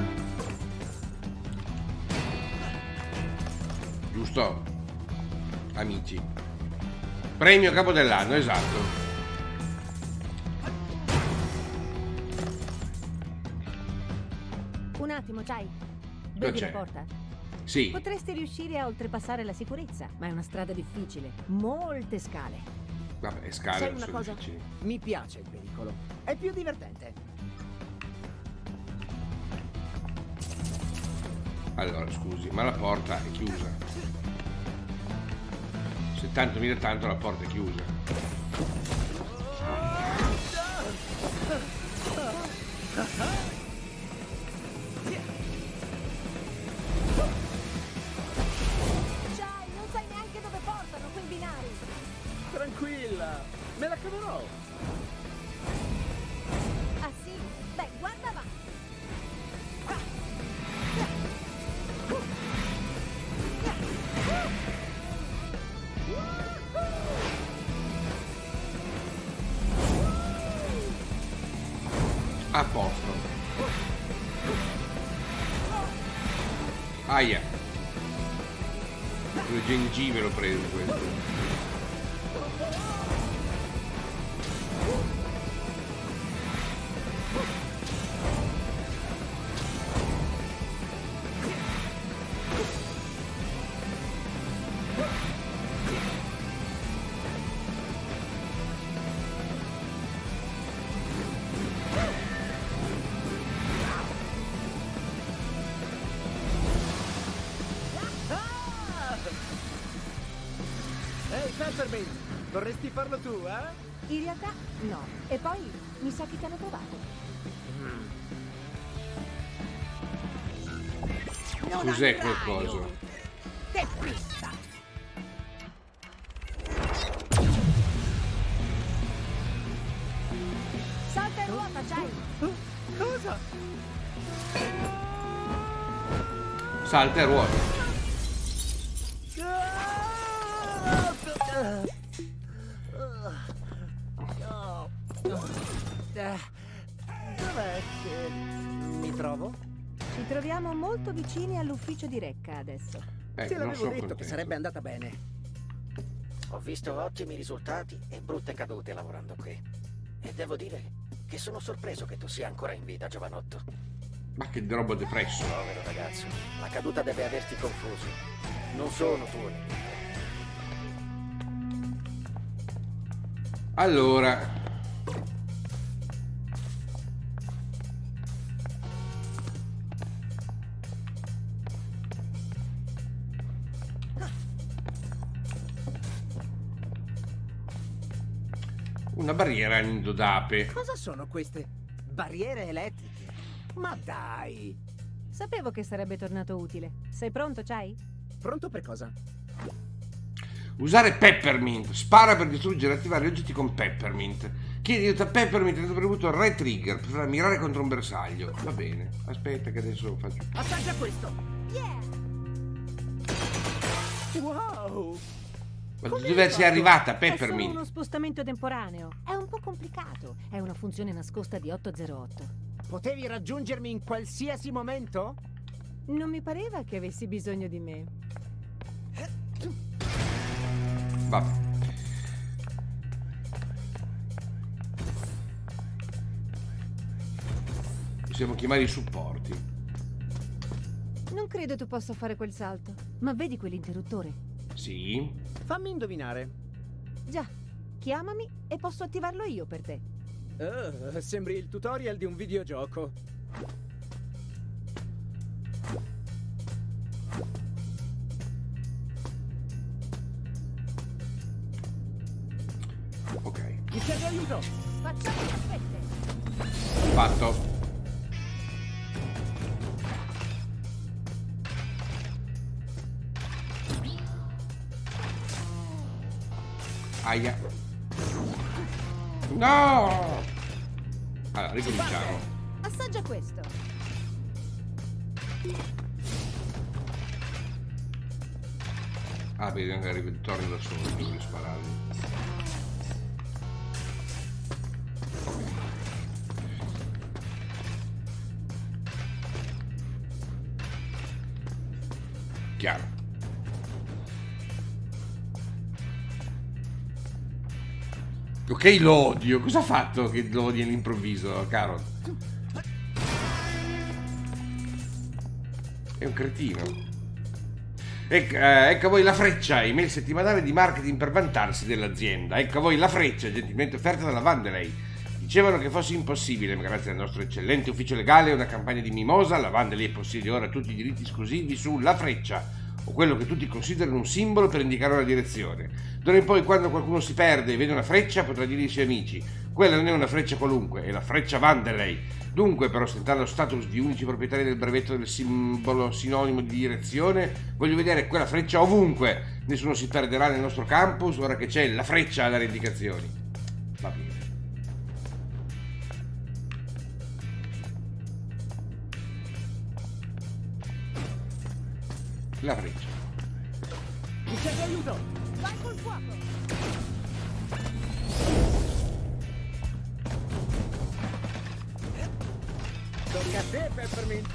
Giusto? Amici. Premio capo dell'anno, esatto. Un attimo, Chai. Vedi la porta? Sì. Potresti riuscire a oltrepassare la sicurezza, ma è una strada difficile. Molte scale. Vabbè, scale Sai non una sono cosa? difficili. Mi piace il pericolo. È più divertente. Allora, scusi, ma la porta è chiusa. Se tanto mi dà tanto, la porta è chiusa. Chai, non sai neanche dove portano quei binari. Tranquilla, me la caverò. Ah sì? Beh, guarda va. A posto. Aia. Due gengive l'ho preso questo. Ehi, Peppermint, vorresti farlo tu, eh? In realtà no. E poi mi sa che ti hanno trovato. Cos'è quel coso? Che pista! Salta in ruota, Chai. Cosa? Salta e ruota. Dov'è che mi trovo? Ci troviamo molto vicini all'ufficio di Recca adesso. Te l'avevo detto che sarebbe andata bene. Ho visto ottimi risultati e brutte cadute lavorando qui. E devo dire che sono sorpreso che tu sia ancora in vita, giovanotto. Ma che roba depresso. Povero ragazzo, la caduta deve averti confuso. Non sono tuo nemico. Allora. Una barriera a nido d'ape. Cosa sono queste? Barriere elettriche? Ma dai! Sapevo che sarebbe tornato utile. Sei pronto, Chai? Pronto per cosa? Usare Peppermint. Spara per distruggere e attivare gli oggetti con Peppermint. Chiedi aiuto a Peppermint ed è premuto il right trigger per farla mirare contro un bersaglio. Va bene. Aspetta che adesso lo faccio. Attacca questo! Yeah! Wow! Ma dove sei arrivata, È solo Peppermint? uno spostamento temporaneo. È un po' complicato. È una funzione nascosta di 808. Potevi raggiungermi in qualsiasi momento? Non mi pareva che avessi bisogno di me. Vabbè. Possiamo chiamare i supporti. Non credo tu possa fare quel salto. Ma vedi quell'interruttore? Sì. Fammi indovinare. Già, chiamami e posso attivarlo io per te. Sembri il tutorial di un videogioco. Ok. Mi serve aiuto! Facciamo le aspette! Fatto. Aia. No! Allora, ricominciamo. Assaggia questo. Ah, vedi, anche ritorni da solo, devo spararli. Chiaro. Ok, lo odio. Cosa ha fatto che lo odia all'improvviso, caro? È un cretino. Ecco a voi la freccia, email settimanale di marketing per vantarsi dell'azienda. Ecco a voi la freccia, gentilmente offerta dalla Vandelay. Dicevano che fosse impossibile, ma grazie al nostro eccellente ufficio legale e una campagna di mimosa, la Vandelay possiede ora tutti i diritti esclusivi sulla freccia, o quello che tutti considerano un simbolo per indicare una direzione. D'ora in poi, quando qualcuno si perde e vede una freccia, potrà dire ai suoi amici: quella non è una freccia qualunque, è la freccia Vandelay. Dunque, per ostentare lo status di unici proprietari del brevetto del simbolo sinonimo di direzione, voglio vedere quella freccia ovunque. Nessuno si perderà nel nostro campus ora che c'è la freccia a dare indicazioni. Va bene. La freccia. Mi serve aiuto! Vai col fuoco! Tocca a te, Peppermint!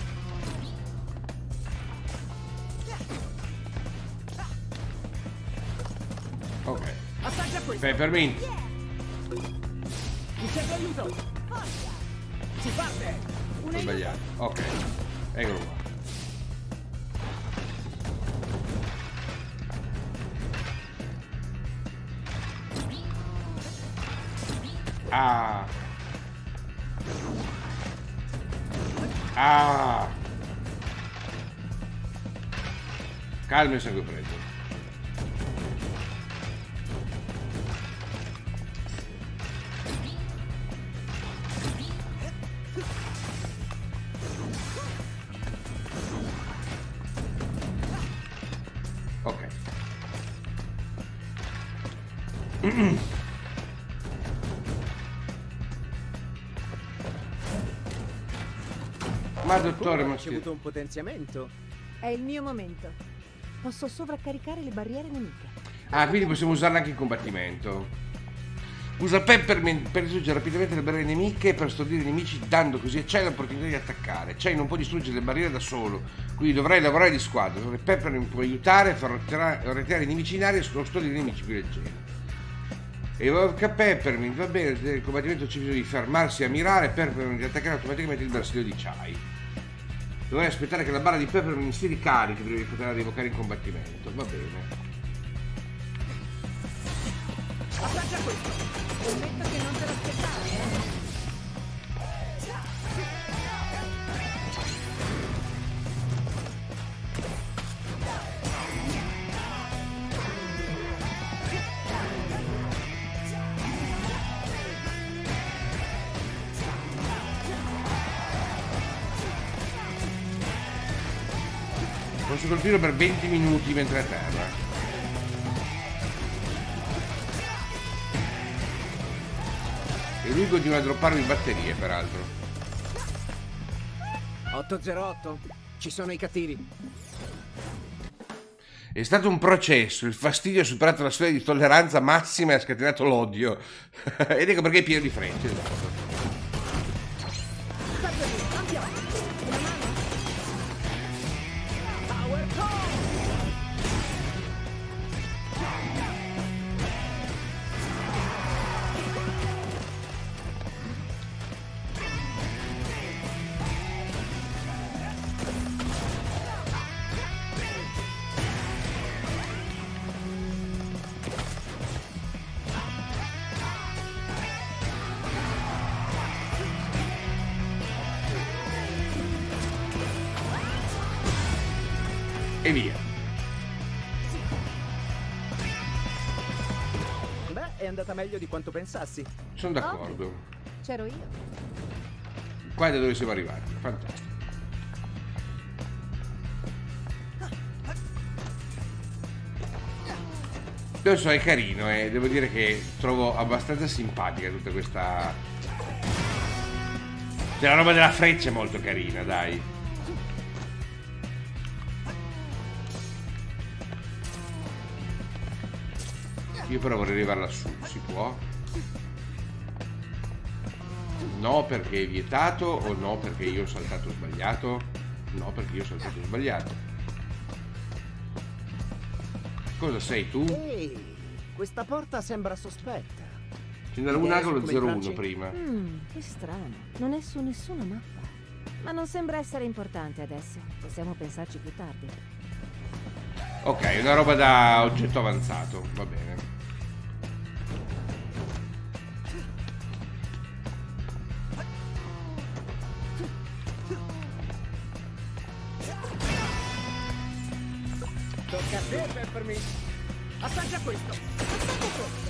Ok. Assaggia questo! Peppermint. Mi serve aiuto! Si parte! Ho sbagliato. Ok. Eccolo qua. Ah. Ah. Calmo e sangue freddo. Ok. Ma dottore, ma ho ricevuto un potenziamento. È il mio momento. Posso sovraccaricare le barriere nemiche. Ah, quindi possiamo usarla anche in combattimento. Usa Peppermint per distruggere rapidamente le barriere nemiche e per stordire i nemici, dando così a Chai l'opportunità di attaccare. Chai non può distruggere le barriere da solo, quindi dovrai lavorare di squadra, dove Peppermint può aiutare a far roteare i nemici in aria e stordire i nemici più leggeri. Evoca Peppermint, va bene, il combattimento c'è bisogno di fermarsi a mirare e Peppermint di attaccare automaticamente il bersaglio di Chai. Dovrei aspettare che la barra di Peppermint si ricarichi prima di poterla rievocare in combattimento, va bene. Assaggia questo! Prometto che non te lo aspettare, Posso colpirlo per 20 minuti mentre è a terra. E lui continua a dropparmi batterie, peraltro. 808. Ci sono i cattivi. È stato un processo, il fastidio ha superato la soglia di tolleranza massima e ha scatenato l'odio. Ed ecco perché è pieno di frecce. Esatto. e via. Beh, è andata meglio di quanto pensassi. Sono d'accordo. C'ero io. Qua è da dove siamo arrivati. Fantastico. Non so, è carino, devo dire che trovo abbastanza simpatica tutta questa... Cioè, la roba della freccia è molto carina, dai. Io però vorrei arrivare lassù, si può? No perché è vietato o no perché io ho saltato sbagliato? No perché io ho saltato sbagliato. Cosa sei tu? Ehi, questa porta sembra sospetta. Ce n'era un angolo 01 prima. Che strano. Non è su nessuna mappa. Ma non sembra essere importante adesso. Possiamo pensarci più tardi. Ok, una roba da oggetto avanzato, va bene. Tocca a te, Peppermint. Assaggia questo. Assaggia questo.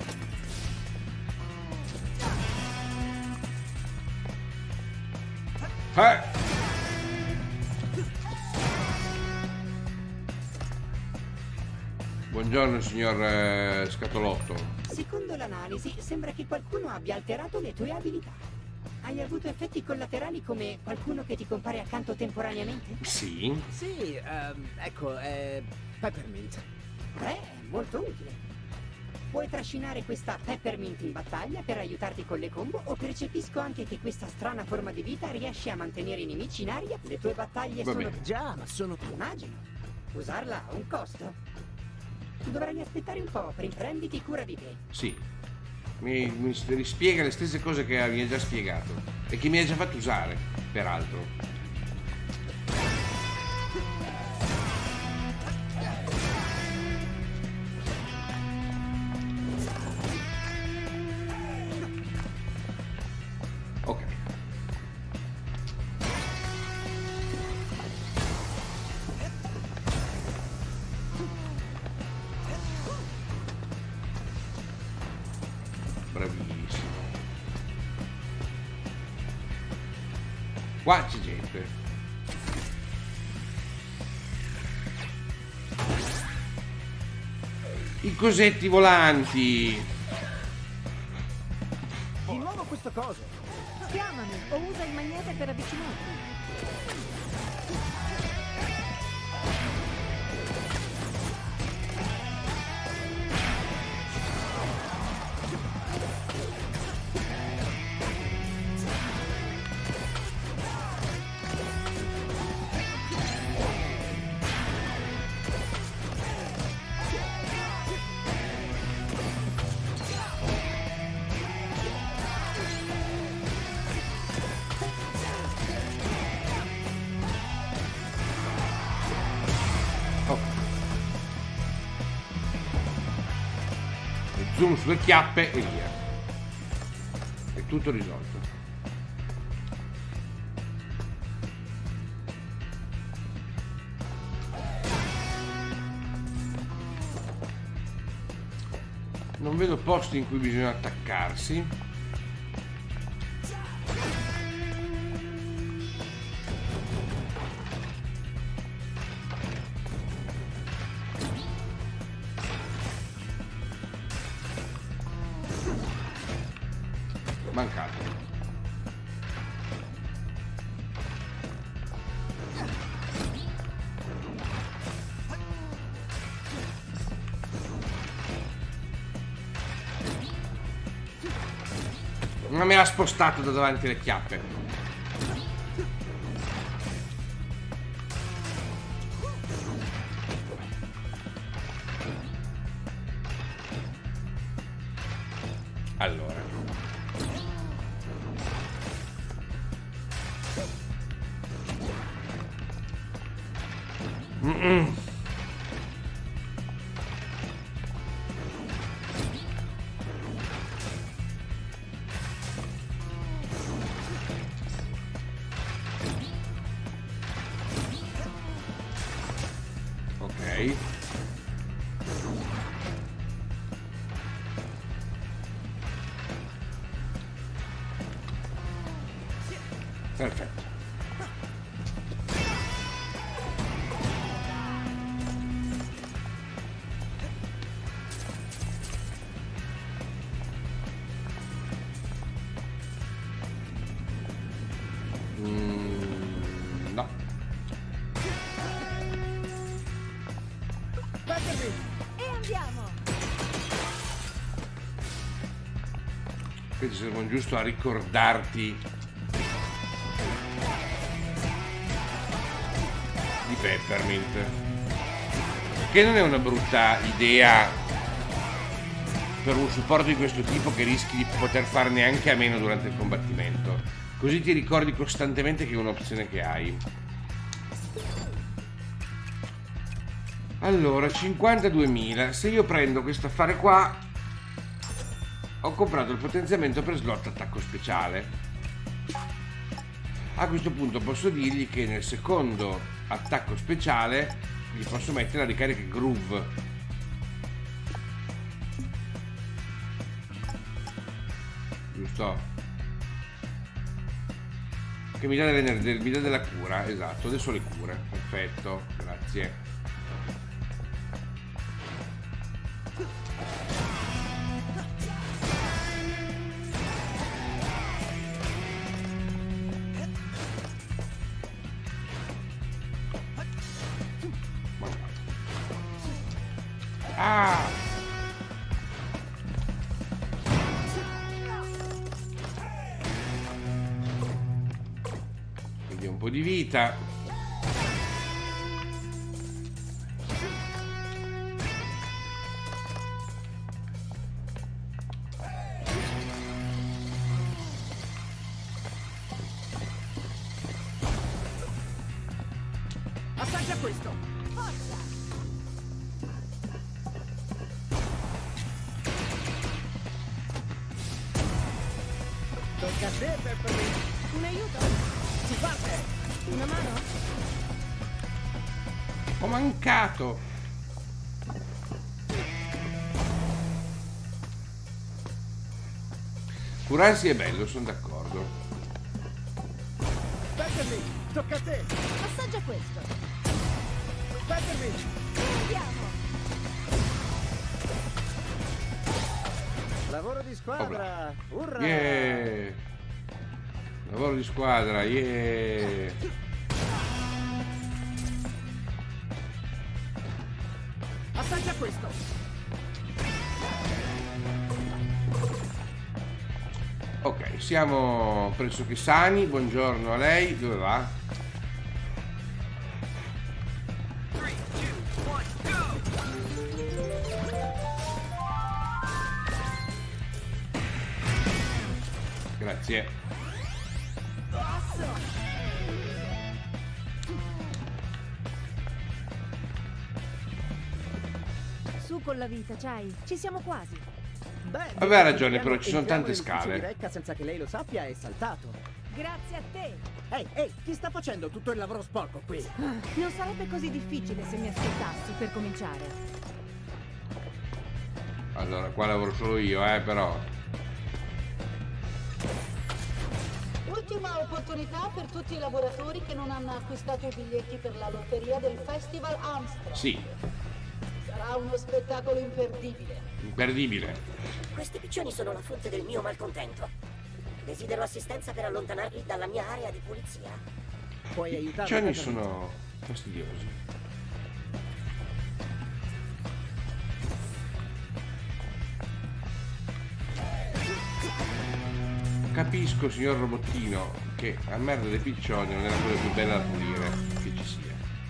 Buongiorno signor Scatolotto. Secondo l'analisi, sembra che qualcuno abbia alterato le tue abilità. Hai avuto effetti collaterali come qualcuno che ti compare accanto temporaneamente? Sì. Sì, ecco, è Peppermint. Molto utile. Puoi trascinare questa Peppermint in battaglia per aiutarti con le combo o percepisco anche che questa strana forma di vita riesce a mantenere i nemici in aria? Le tue battaglie Va sono... bene. Già, ma sono... Immagino. Usarla ha un costo. Dovrai aspettare un po', prenditi cura di te. Sì. Mi rispiega le stesse cose che mi ha già spiegato e che mi ha già fatto usare, peraltro. Ok. Bravissimo. Qua c'è gente. I cosetti volanti. Di nuovo questo coso. Chiamami o usa il magnete per avvicinarti. Zoom sulle chiappe e via. È tutto risolto. Non vedo posti in cui bisogna attaccarsi. Mancato. Non me l'ha spostato da davanti alle chiappe. Allora. E andiamo! Quindi servono giusto a ricordarti di Peppermint, che non è una brutta idea per un supporto di questo tipo, che rischi di poter farne anche a meno durante il combattimento, così ti ricordi costantemente che è un'opzione che hai. Allora, 52.000. Se io prendo questo affare qua, ho comprato il potenziamento per slot attacco speciale. A questo punto posso dirgli che nel secondo attacco speciale gli posso mettere la ricarica Groove. Giusto? Che mi dà dell'energia, mi dà della cura, esatto, adesso le cure. Perfetto, grazie. Ah! Quindi un po' di vita. Assaggia questo! Forza! Tocca a te, Peppermint! Un aiuto? Si parte! Una mano? Ho mancato! Curarsi è bello, sono d'accordo. Peppermint, tocca a te! Assaggia questo! Peppermint! E andiamo! Lavoro di squadra! Urra! Yeah! Lavoro di squadra, yeah! Assaggia questo! Ok, siamo pressoché sani. Buongiorno a lei. Dove va? Grazie. Su con la vita, Chai. Ci siamo quasi. Beh, aveva ragione, però ci sono tante scale. Recca senza che lei lo sappia è saltato. Grazie a te. Ehi, chi sta facendo tutto il lavoro sporco qui? Non sarebbe così difficile se mi ascoltassi per cominciare. Allora, qua lavoro solo io, però. Ultima opportunità per tutti i lavoratori che non hanno acquistato i biglietti per la lotteria del Festival Armstrong. Sì. Sarà uno spettacolo imperdibile. Imperdibile. Questi piccioni sono la fonte del mio malcontento. Desidero assistenza per allontanarli dalla mia area di pulizia. Puoi I aiutarmi? piccioni sono fastidiosi. Capisco, signor robottino, che la merda dei piccioni non è la cosa più bella da pulire che ci sia.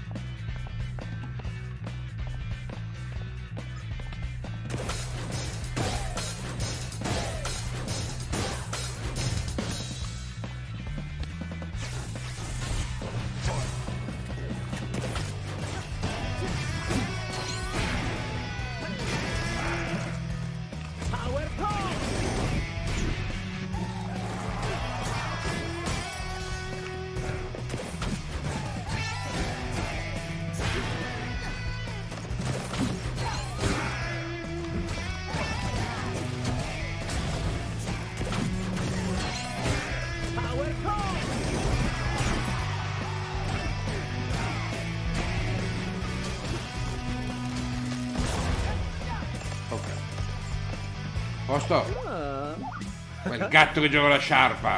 Posto? Quel gatto che gioca la sciarpa.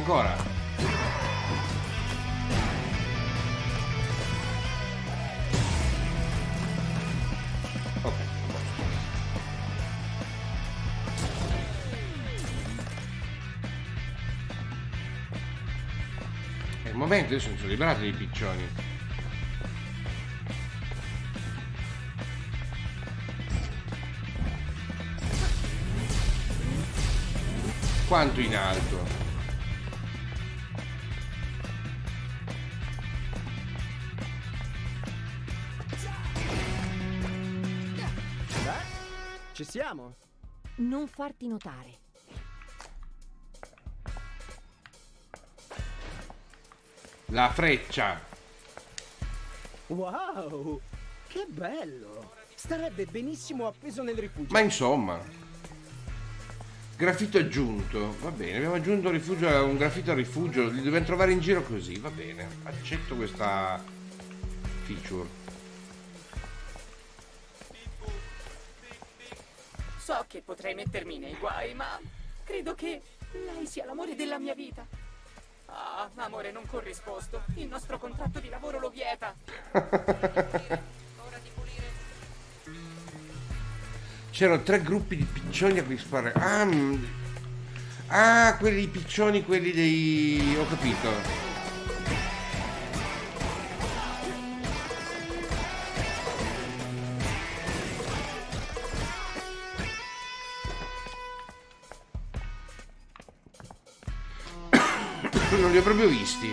Ancora. Ok. È il momento, adesso mi sono liberato dei piccioni. Quanto in alto? Beh, ci siamo. Non farti notare. La freccia. Wow, che bello. Starebbe benissimo appeso nel rifugio. Ma insomma. Graffito aggiunto, va bene, abbiamo aggiunto un graffito al rifugio, li dobbiamo trovare in giro così, va bene, accetto questa feature. So che potrei mettermi nei guai, ma credo che lei sia l'amore della mia vita. Ah, amore non corrisposto, il nostro contratto di lavoro lo vieta. C'erano 3 gruppi di piccioni a cui sparare. Ah, quelli piccioni, quelli dei... ho capito. Non li ho proprio visti.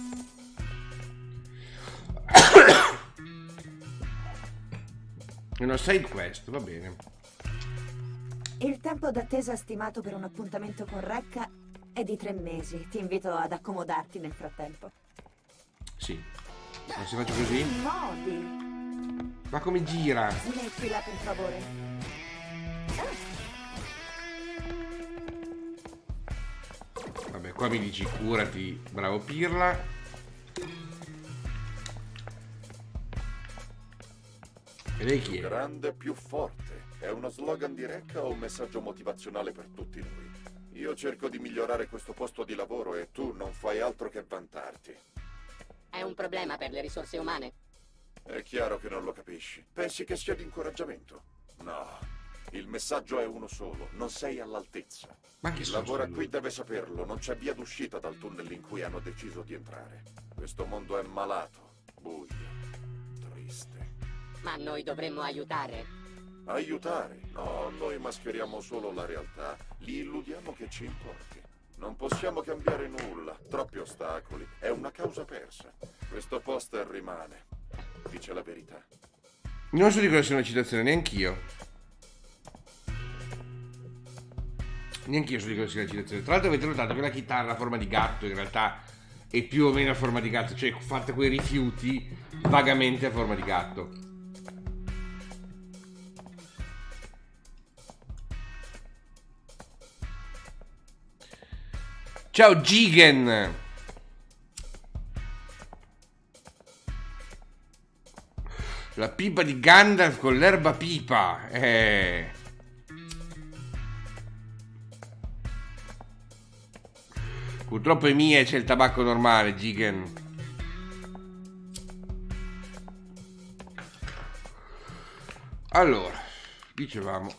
È una side quest, va bene. Il tempo d'attesa stimato per un appuntamento con Rekka è di 3 mesi. Ti invito ad accomodarti nel frattempo. Sì. Ma se faccio così? Modi. Ma come gira? Smettila, per favore. Vabbè, qua mi dici curati, bravo Pirla. E lei chi è? Grande più forte. È uno slogan di Rekka o un messaggio motivazionale per tutti noi? Io cerco di migliorare questo posto di lavoro e tu non fai altro che vantarti. È un problema per le risorse umane? È chiaro che non lo capisci. Pensi che sia di incoraggiamento? No. Il messaggio è uno solo. Non sei all'altezza. Ma chi Chi lavora qui deve saperlo. Non c'è via d'uscita dal tunnel in cui hanno deciso di entrare. Questo mondo è malato, buio, triste. Ma noi dovremmo aiutare. Aiutare? No, noi mascheriamo solo la realtà. Li illudiamo che ci importi. Non possiamo cambiare nulla. Troppi ostacoli. È una causa persa. Questo poster rimane. Dice la verità. Non so di cosa sia una citazione, neanch'io. Neanch'io so di cosa sia una citazione. Tra l'altro avete notato che la chitarra a forma di gatto in realtà è più o meno a forma di gatto, cioè fatta quei rifiuti vagamente a forma di gatto. Ciao Gigen! La pipa di Gandalf con l'erba pipa. Purtroppo è mia e c'è il tabacco normale, Gigen. Allora, dicevamo.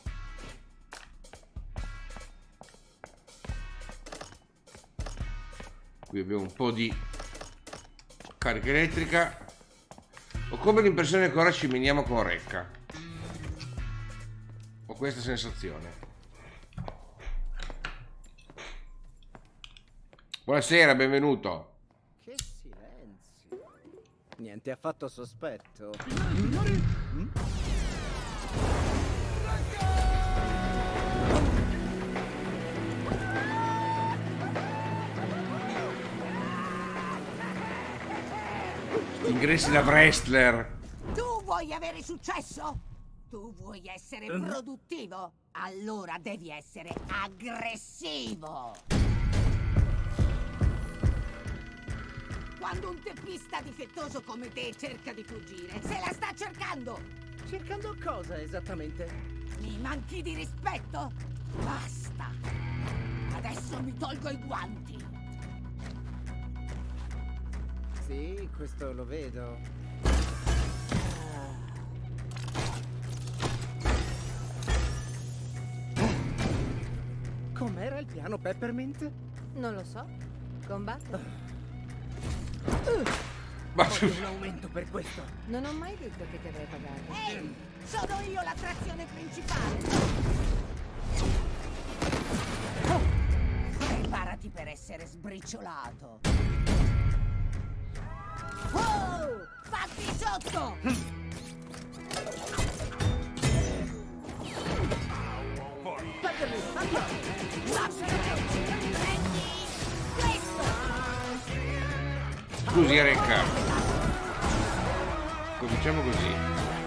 Qui abbiamo un po' di carica elettrica. Ho come l'impressione che ora ci meniamo con Rekka. Ho questa sensazione. Buonasera, benvenuto. Che silenzio. Niente affatto sospetto. Ingressi da wrestler. Tu vuoi avere successo? Tu vuoi essere produttivo? Allora devi essere aggressivo. Quando un teppista difettoso come te cerca di fuggire, se la sta cercando! Cercando cosa esattamente? Mi manchi di rispetto? Basta! Adesso mi tolgo i guanti. Sì, questo lo vedo. Com'era il piano, Peppermint? Non lo so. Combattere. Voglio un aumento per questo. Non ho mai detto che ti avrei pagato. Ehi, sono io l'attrazione principale. Preparati per essere sbriciolato. Oh, fatti sotto! Scusi, Recca. Cominciamo così.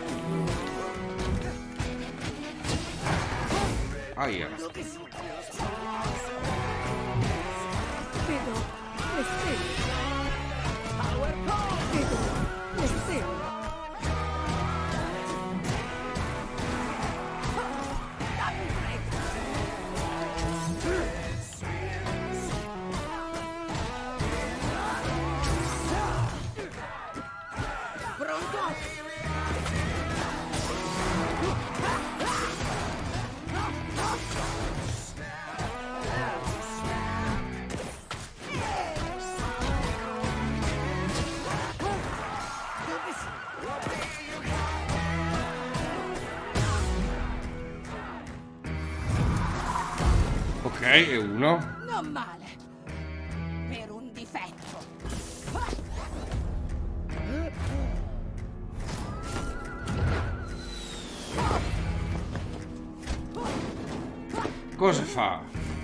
Aia. Vedo le stelle. Power Core. Vedo le stelle. Dammi fretta. Pronto? Ok, e uno. Non male. Per un difetto. Cosa fa?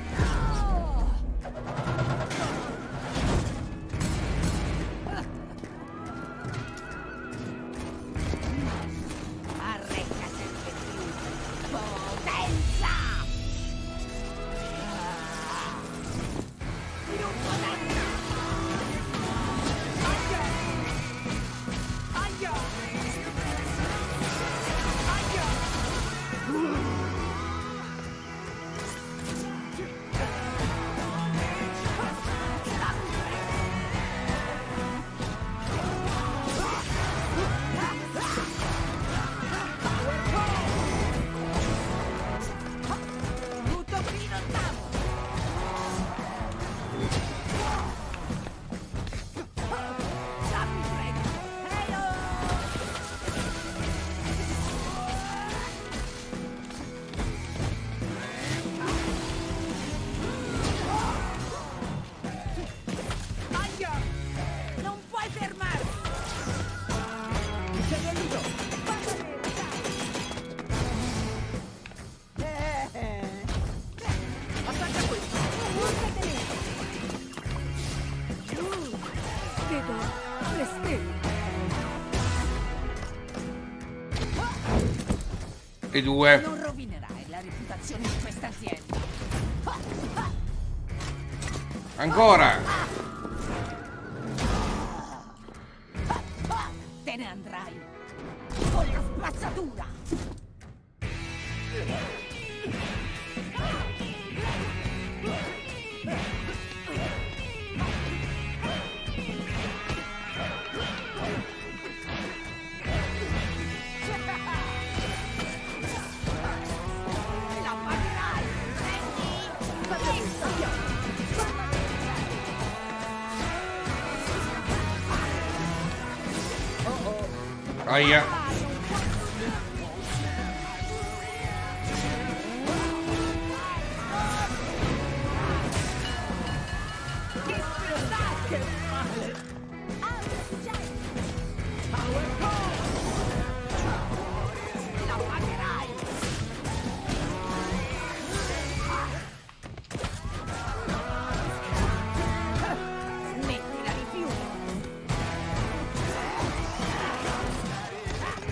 Arrecca sempre più potenza! Più potenza! Aia! Aia! Aia! Tutto fino al tavolo! Dammi frega! Aia! Non puoi fermarmi! C'è venuto! Attacca questo! Vedo le stelle! E due. Non rovinerai la reputazione di questa azienda! Ancora. Te ne andrai con la spazzatura! La pagherai! Aia. Che male! Power Core! La pagherai! Smettila di più!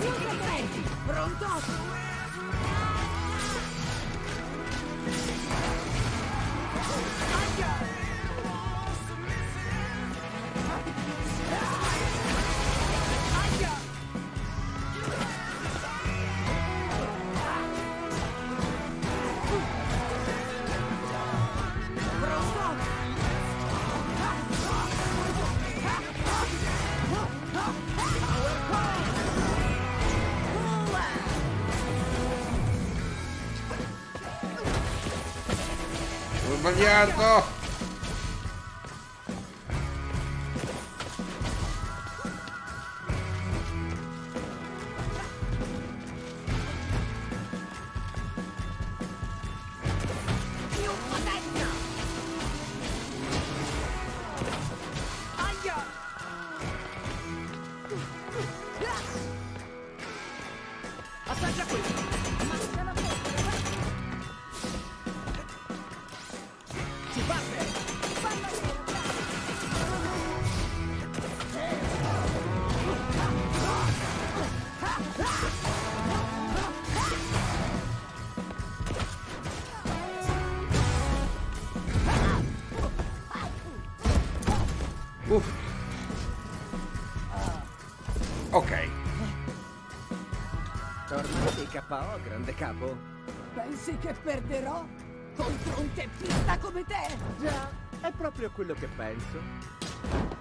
Pronto? Ho sbagliato. Assaggia questo! Si parte! Uff. Ok. Tornati KO, grande capo. Pensi che perderò? Contro un teppista come te? Già, è proprio quello che penso.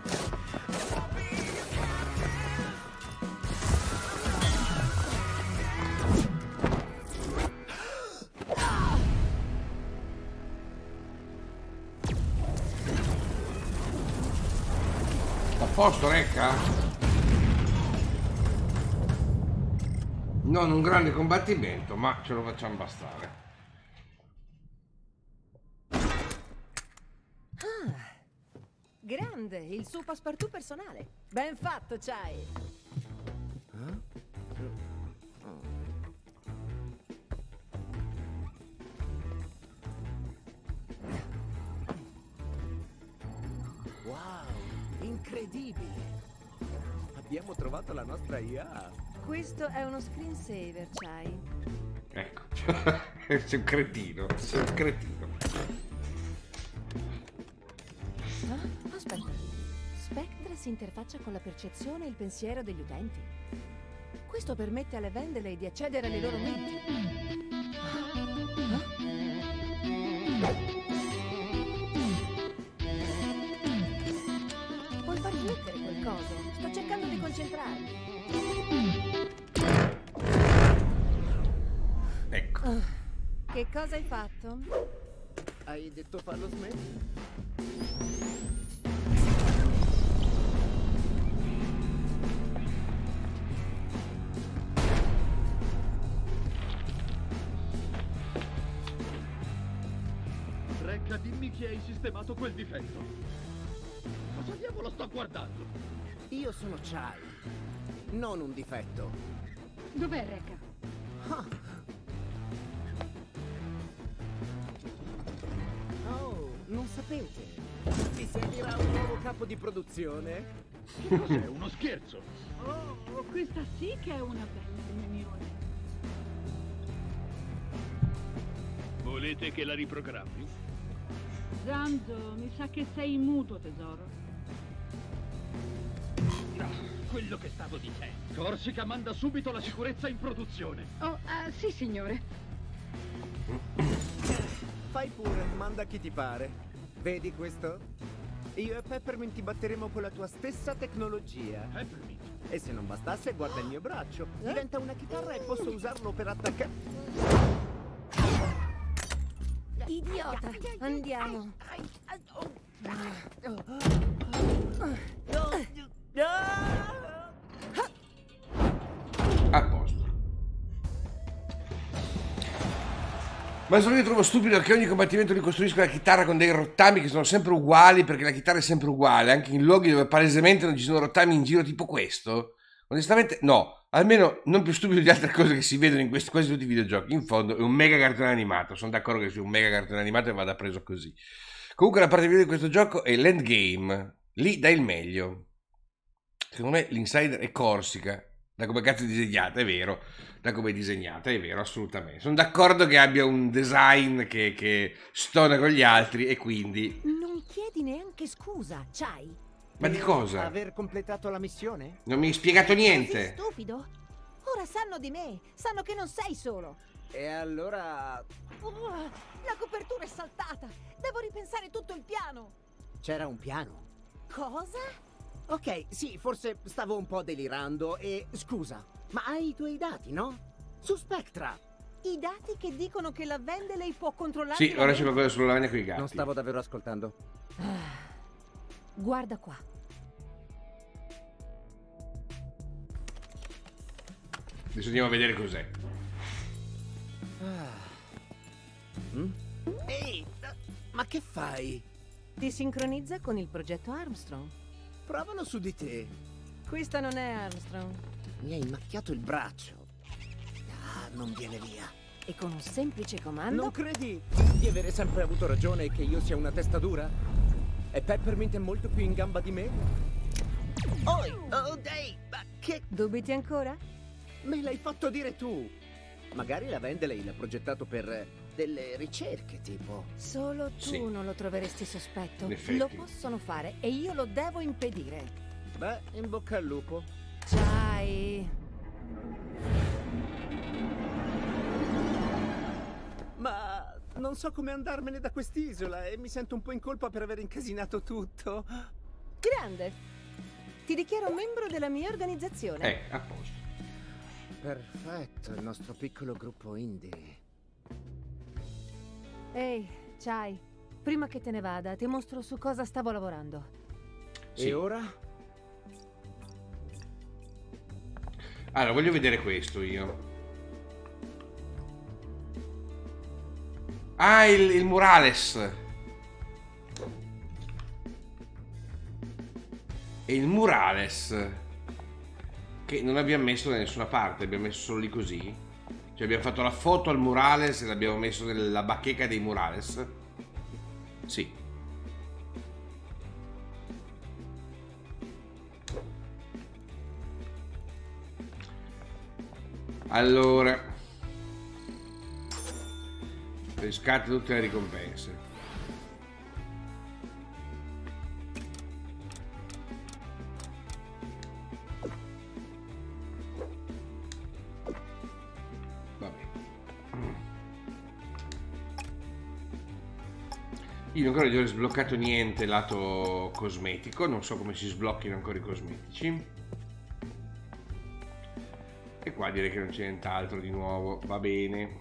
A posto, Recca? Non un grande combattimento, ma ce lo facciamo bastare. Grande, il suo passepartout personale. Ben fatto, Chai. Wow, incredibile. Abbiamo trovato la nostra IA. Questo è uno screensaver, Chai. Ecco, sei un cretino, sei un cretino. Ah, aspetta. Spectra si interfaccia con la percezione e il pensiero degli utenti. Questo permette alle Vendeley di accedere alle loro menti. Puoi far smettere quel coso? Sto cercando di concentrarmi. Ecco. Che cosa hai fatto? Hai detto fallo smettere? Recca, dimmi chi hai sistemato quel difetto. Cosa diavolo sto guardando? Io sono Chai, non un difetto. Dov'è Recca? Oh, non sapete? Ti seguirà un nuovo capo di produzione? Che cos'è? Uno scherzo? Oh, questa sì che è una bella riunione. Volete che la riprogrammi? Zanzo, mi sa che sei muto, tesoro. No, quello che stavo dicendo. Corsica manda subito la sicurezza in produzione. Oh, sì, signore. Fai pure, manda chi ti pare. Vedi questo? Io e Peppermint ti batteremo con la tua stessa tecnologia. Peppermint? E se non bastasse, guarda il mio braccio. Diventa una chitarra e posso usarlo per attaccare. Idiota, andiamo. A posto. Ma solo io trovo stupido che ogni combattimento ricostruisca la chitarra con dei rottami che sono sempre uguali, perché la chitarra è sempre uguale, anche in luoghi dove palesemente non ci sono rottami in giro tipo questo. Onestamente no, almeno non più stupido di altre cose che si vedono in questi quasi tutti i videogiochi. In fondo è un mega cartone animato, sono d'accordo che sia un mega cartone animato e vada preso così. Comunque la parte video di questo gioco è l'endgame, lì dai il meglio. Secondo me l'insider è Corsica, Da come cazzo è disegnata, è vero. Da come è disegnata, è vero, assolutamente. Sono d'accordo che abbia un design che stona con gli altri e quindi... Non chiedi neanche scusa, Chai. Ma di cosa? Aver completato la missione? Non mi hai spiegato Sei niente. stupido? Ora sanno di me, sanno che non sei solo. E allora... La copertura è saltata. Devo ripensare tutto il piano. C'era un piano. Cosa? Ok, sì, forse stavo un po' delirando e... Scusa, ma hai i tuoi dati, no? Su Spectra. I dati che dicono che la Vendeley può controllare... Sì, ora c'è qualcosa sulla lavagna con i gatti. Non stavo davvero ascoltando. Guarda qua. Adesso andiamo a vedere cos'è. Ehi, ma che fai? Ti sincronizza con il progetto Armstrong. Provalo su di te. Questa non è Armstrong. Mi hai macchiato il braccio. Ah, non viene via. E con un semplice comando... Non credi di avere sempre avuto ragione e che io sia una testa dura? E Peppermint è molto più in gamba di me? Oh, dai, ma che... Dubiti ancora? Me l'hai fatto dire tu. Magari la Vendeley l'ha progettato per delle ricerche, tipo. Solo tu Sì. non lo troveresti sospetto. In effetti. Lo possono fare e io lo devo impedire. Beh, in bocca al lupo. Chai. Ma non so come andarmene da quest'isola e mi sento un po' in colpa per aver incasinato tutto. Grande. Ti dichiaro membro della mia organizzazione. A posto. Perfetto, il nostro piccolo gruppo indie. Ehi, Chai. Prima che te ne vada, ti mostro su cosa stavo lavorando. Sì. E ora? Allora, voglio vedere questo io. Ah, il murales. E il murales che non abbiamo messo da nessuna parte, abbiamo messo solo lì così. Cioè abbiamo fatto la foto al murales e l'abbiamo messo nella bacheca dei murales. Sì. Allora, riscatta tutte le ricompense. Vabbè. Io ancora non ho sbloccato niente lato cosmetico, non so come si sblocchino ancora i cosmetici. E qua direi che non c'è nient'altro di nuovo, va bene.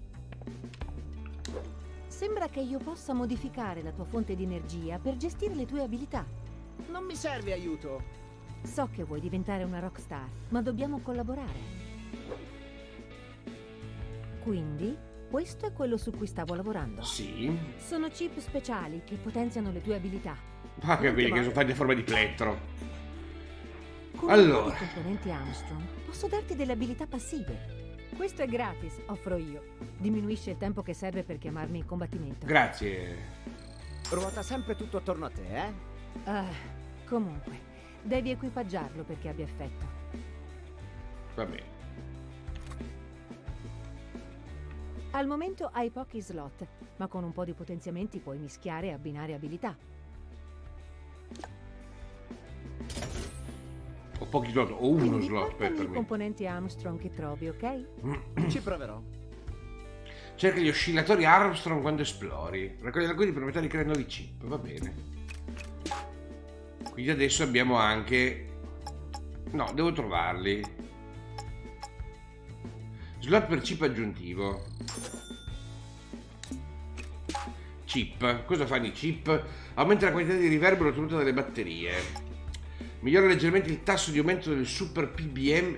Sembra che io possa modificare la tua fonte di energia per gestire le tue abilità. Non mi serve aiuto. So che vuoi diventare una rockstar, ma dobbiamo collaborare. Quindi, questo è quello su cui stavo lavorando. Sì. Sono chip speciali che potenziano le tue abilità. Ah, capito che sono fatti a forma di plettro. Con Allora. i componenti Armstrong posso darti delle abilità passive. Questo è gratis, offro io. Diminuisce il tempo che serve per chiamarmi in combattimento. Grazie. Ruota sempre tutto attorno a te, eh? Comunque, devi equipaggiarlo perché abbia effetto. Va bene. Al momento hai pochi slot, ma con un po' di potenziamenti puoi mischiare e abbinare abilità. Ho pochi slot, ho uno Quindi slot portami per i me. componenti Armstrong che trovi, ok? Ci proverò. Cerca gli oscillatori Armstrong quando esplori. Raccoglie la guida per permettere di creare nuovi chip. Va bene. Quindi adesso abbiamo anche... No, devo trovarli. Slot per chip aggiuntivo. Chip. Cosa fanno i chip? Aumenta la quantità di riverbero ottenuta dalle batterie. Migliora leggermente il tasso di aumento del super PBM.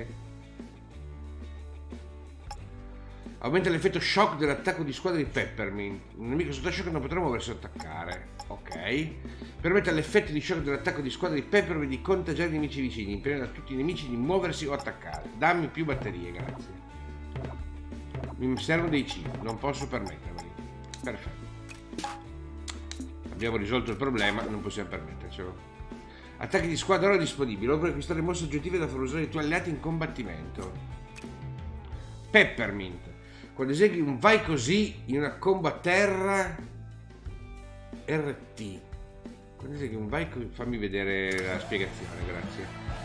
Aumenta l'effetto shock dell'attacco di squadra di Peppermint. Un nemico sotto shock non potrà muoversi o attaccare. Ok. Permette all'effetto di shock dell'attacco di squadra di Peppermint di contagiare i nemici vicini, impedendo a tutti i nemici di muoversi o attaccare. Dammi più batterie, grazie. Mi servono dei chip, non posso permettermeli. Perfetto. Abbiamo risolto il problema, non possiamo permettercelo. Attacchi di squadra ora disponibili. O per acquistare mosse aggiuntive da far usare i tuoi alleati in combattimento. Peppermint. Quando esegui un vai così in una combo a terra RT. Quando esegui un vai così... Fammi vedere la spiegazione, grazie.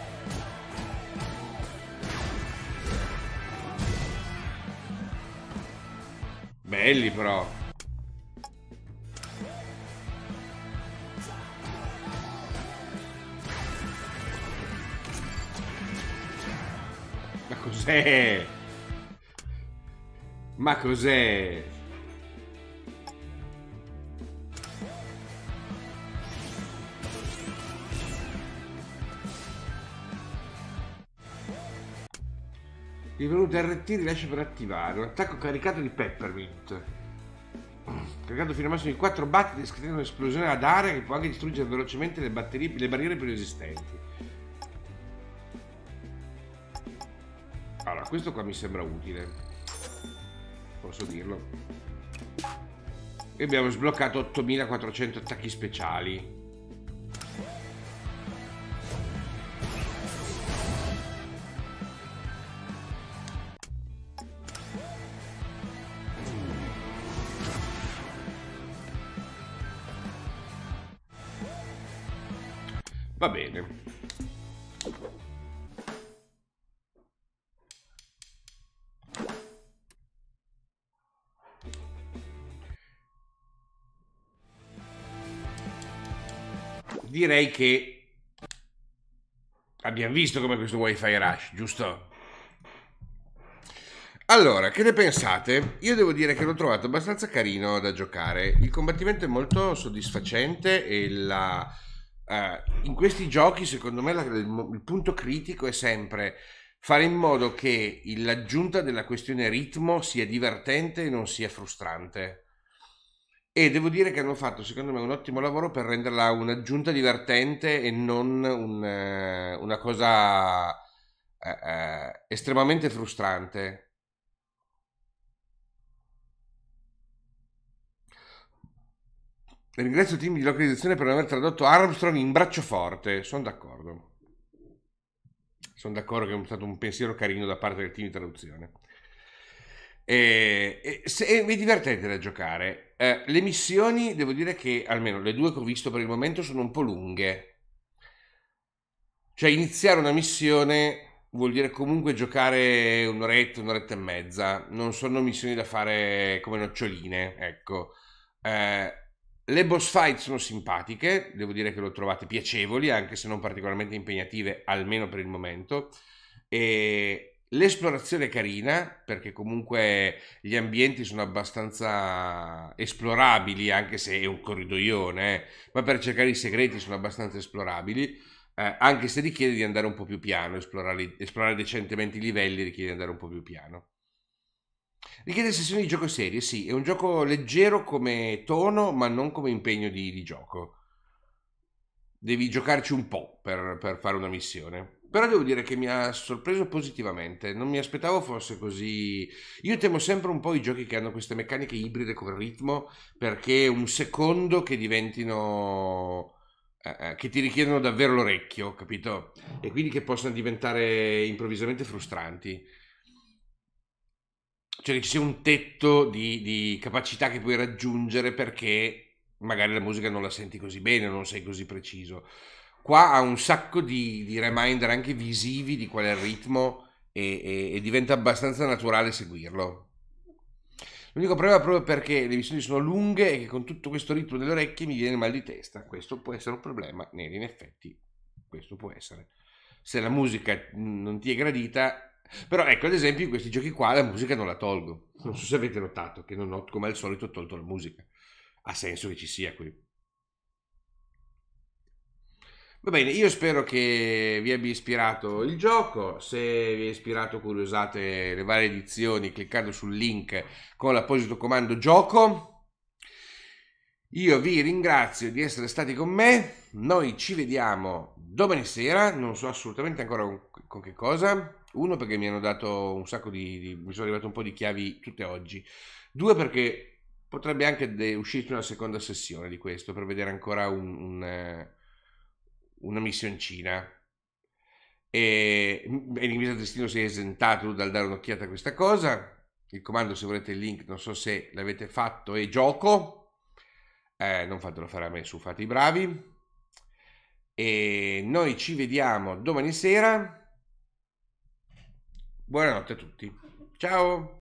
Belli però. Ma cos'è? Ma cos'è? Il venuto RT rilascia per attivare un attacco caricato di Peppermint. Caricato fino a massimo di 4 battiti, scatenando un'esplosione ad area che può anche distruggere velocemente le barriere più resistenti. Allora, questo qua mi sembra utile. Posso dirlo. E abbiamo sbloccato 8400 attacchi speciali. Va bene. Direi che abbiamo visto come questo Wi-Fi Rush, giusto? Allora, che ne pensate? Io devo dire che l'ho trovato abbastanza carino da giocare. Il combattimento è molto soddisfacente e in questi giochi, secondo me, il punto critico è sempre fare in modo che l'aggiunta della questione ritmo sia divertente e non sia frustrante. E devo dire che hanno fatto, secondo me, un ottimo lavoro per renderla un'aggiunta divertente e non una cosa estremamente frustrante. Ringrazio il team di localizzazione per aver tradotto Armstrong in braccio-forte. Sono d'accordo. Sono d'accordo che è stato un pensiero carino da parte del team di traduzione. È divertente da giocare. Le missioni, devo dire che almeno le due che ho visto per il momento sono un po' lunghe. Cioè iniziare una missione vuol dire comunque giocare un'oretta e mezza. Non sono missioni da fare come noccioline, ecco. Le boss fight sono simpatiche, devo dire che le ho trovate piacevoli, anche se non particolarmente impegnative, almeno per il momento. E l'esplorazione è carina, perché comunque gli ambienti sono abbastanza esplorabili, anche se è un corridoione, ma per cercare i segreti sono abbastanza esplorabili, anche se richiede di andare un po' più piano, esplorare decentemente i livelli richiede di andare un po' più piano. Richiede sessioni di gioco serie, sì, è un gioco leggero come tono, ma non come impegno di gioco. Devi giocarci un po' per fare una missione. Però devo dire che mi ha sorpreso positivamente, non mi aspettavo fosse così... Io temo sempre un po' i giochi che hanno queste meccaniche ibride col ritmo, perché un secondo che diventino... che ti richiedono davvero l'orecchio, capito? E quindi che possano diventare improvvisamente frustranti. Cioè che ci sia un tetto di capacità che puoi raggiungere perché magari la musica non la senti così bene, non sei così preciso. Qua ha un sacco di reminder anche visivi di qual è il ritmo e diventa abbastanza naturale seguirlo. L'unico problema è proprio perché le missioni sono lunghe e che con tutto questo ritmo delle orecchie mi viene il mal di testa. Questo può essere un problema, Neri, in effetti questo può essere. Se la musica non ti è gradita... Però ecco, ad esempio in questi giochi qua la musica non la tolgo. Non so se avete notato che non ho come al solito tolto la musica. Ha senso che ci sia qui. Va bene, io spero che vi abbia ispirato il gioco. Se vi è ispirato, curiosate le varie edizioni cliccando sul link con l'apposito comando gioco. Io vi ringrazio di essere stati con me. Noi ci vediamo domani sera. Non so assolutamente ancora con che cosa. Uno, perché mi hanno dato un sacco mi sono arrivato un po' di chiavi tutte oggi. Due, perché potrebbe anche uscirci una seconda sessione di questo per vedere ancora un una missioncina. E Enigmista Destino si è esentato dal dare un'occhiata a questa cosa. Il comando, se volete il link, non so se l'avete fatto, è gioco. Non fatelo fare a me, su, fate i bravi. E noi ci vediamo domani sera. Buonanotte a tutti. Ciao.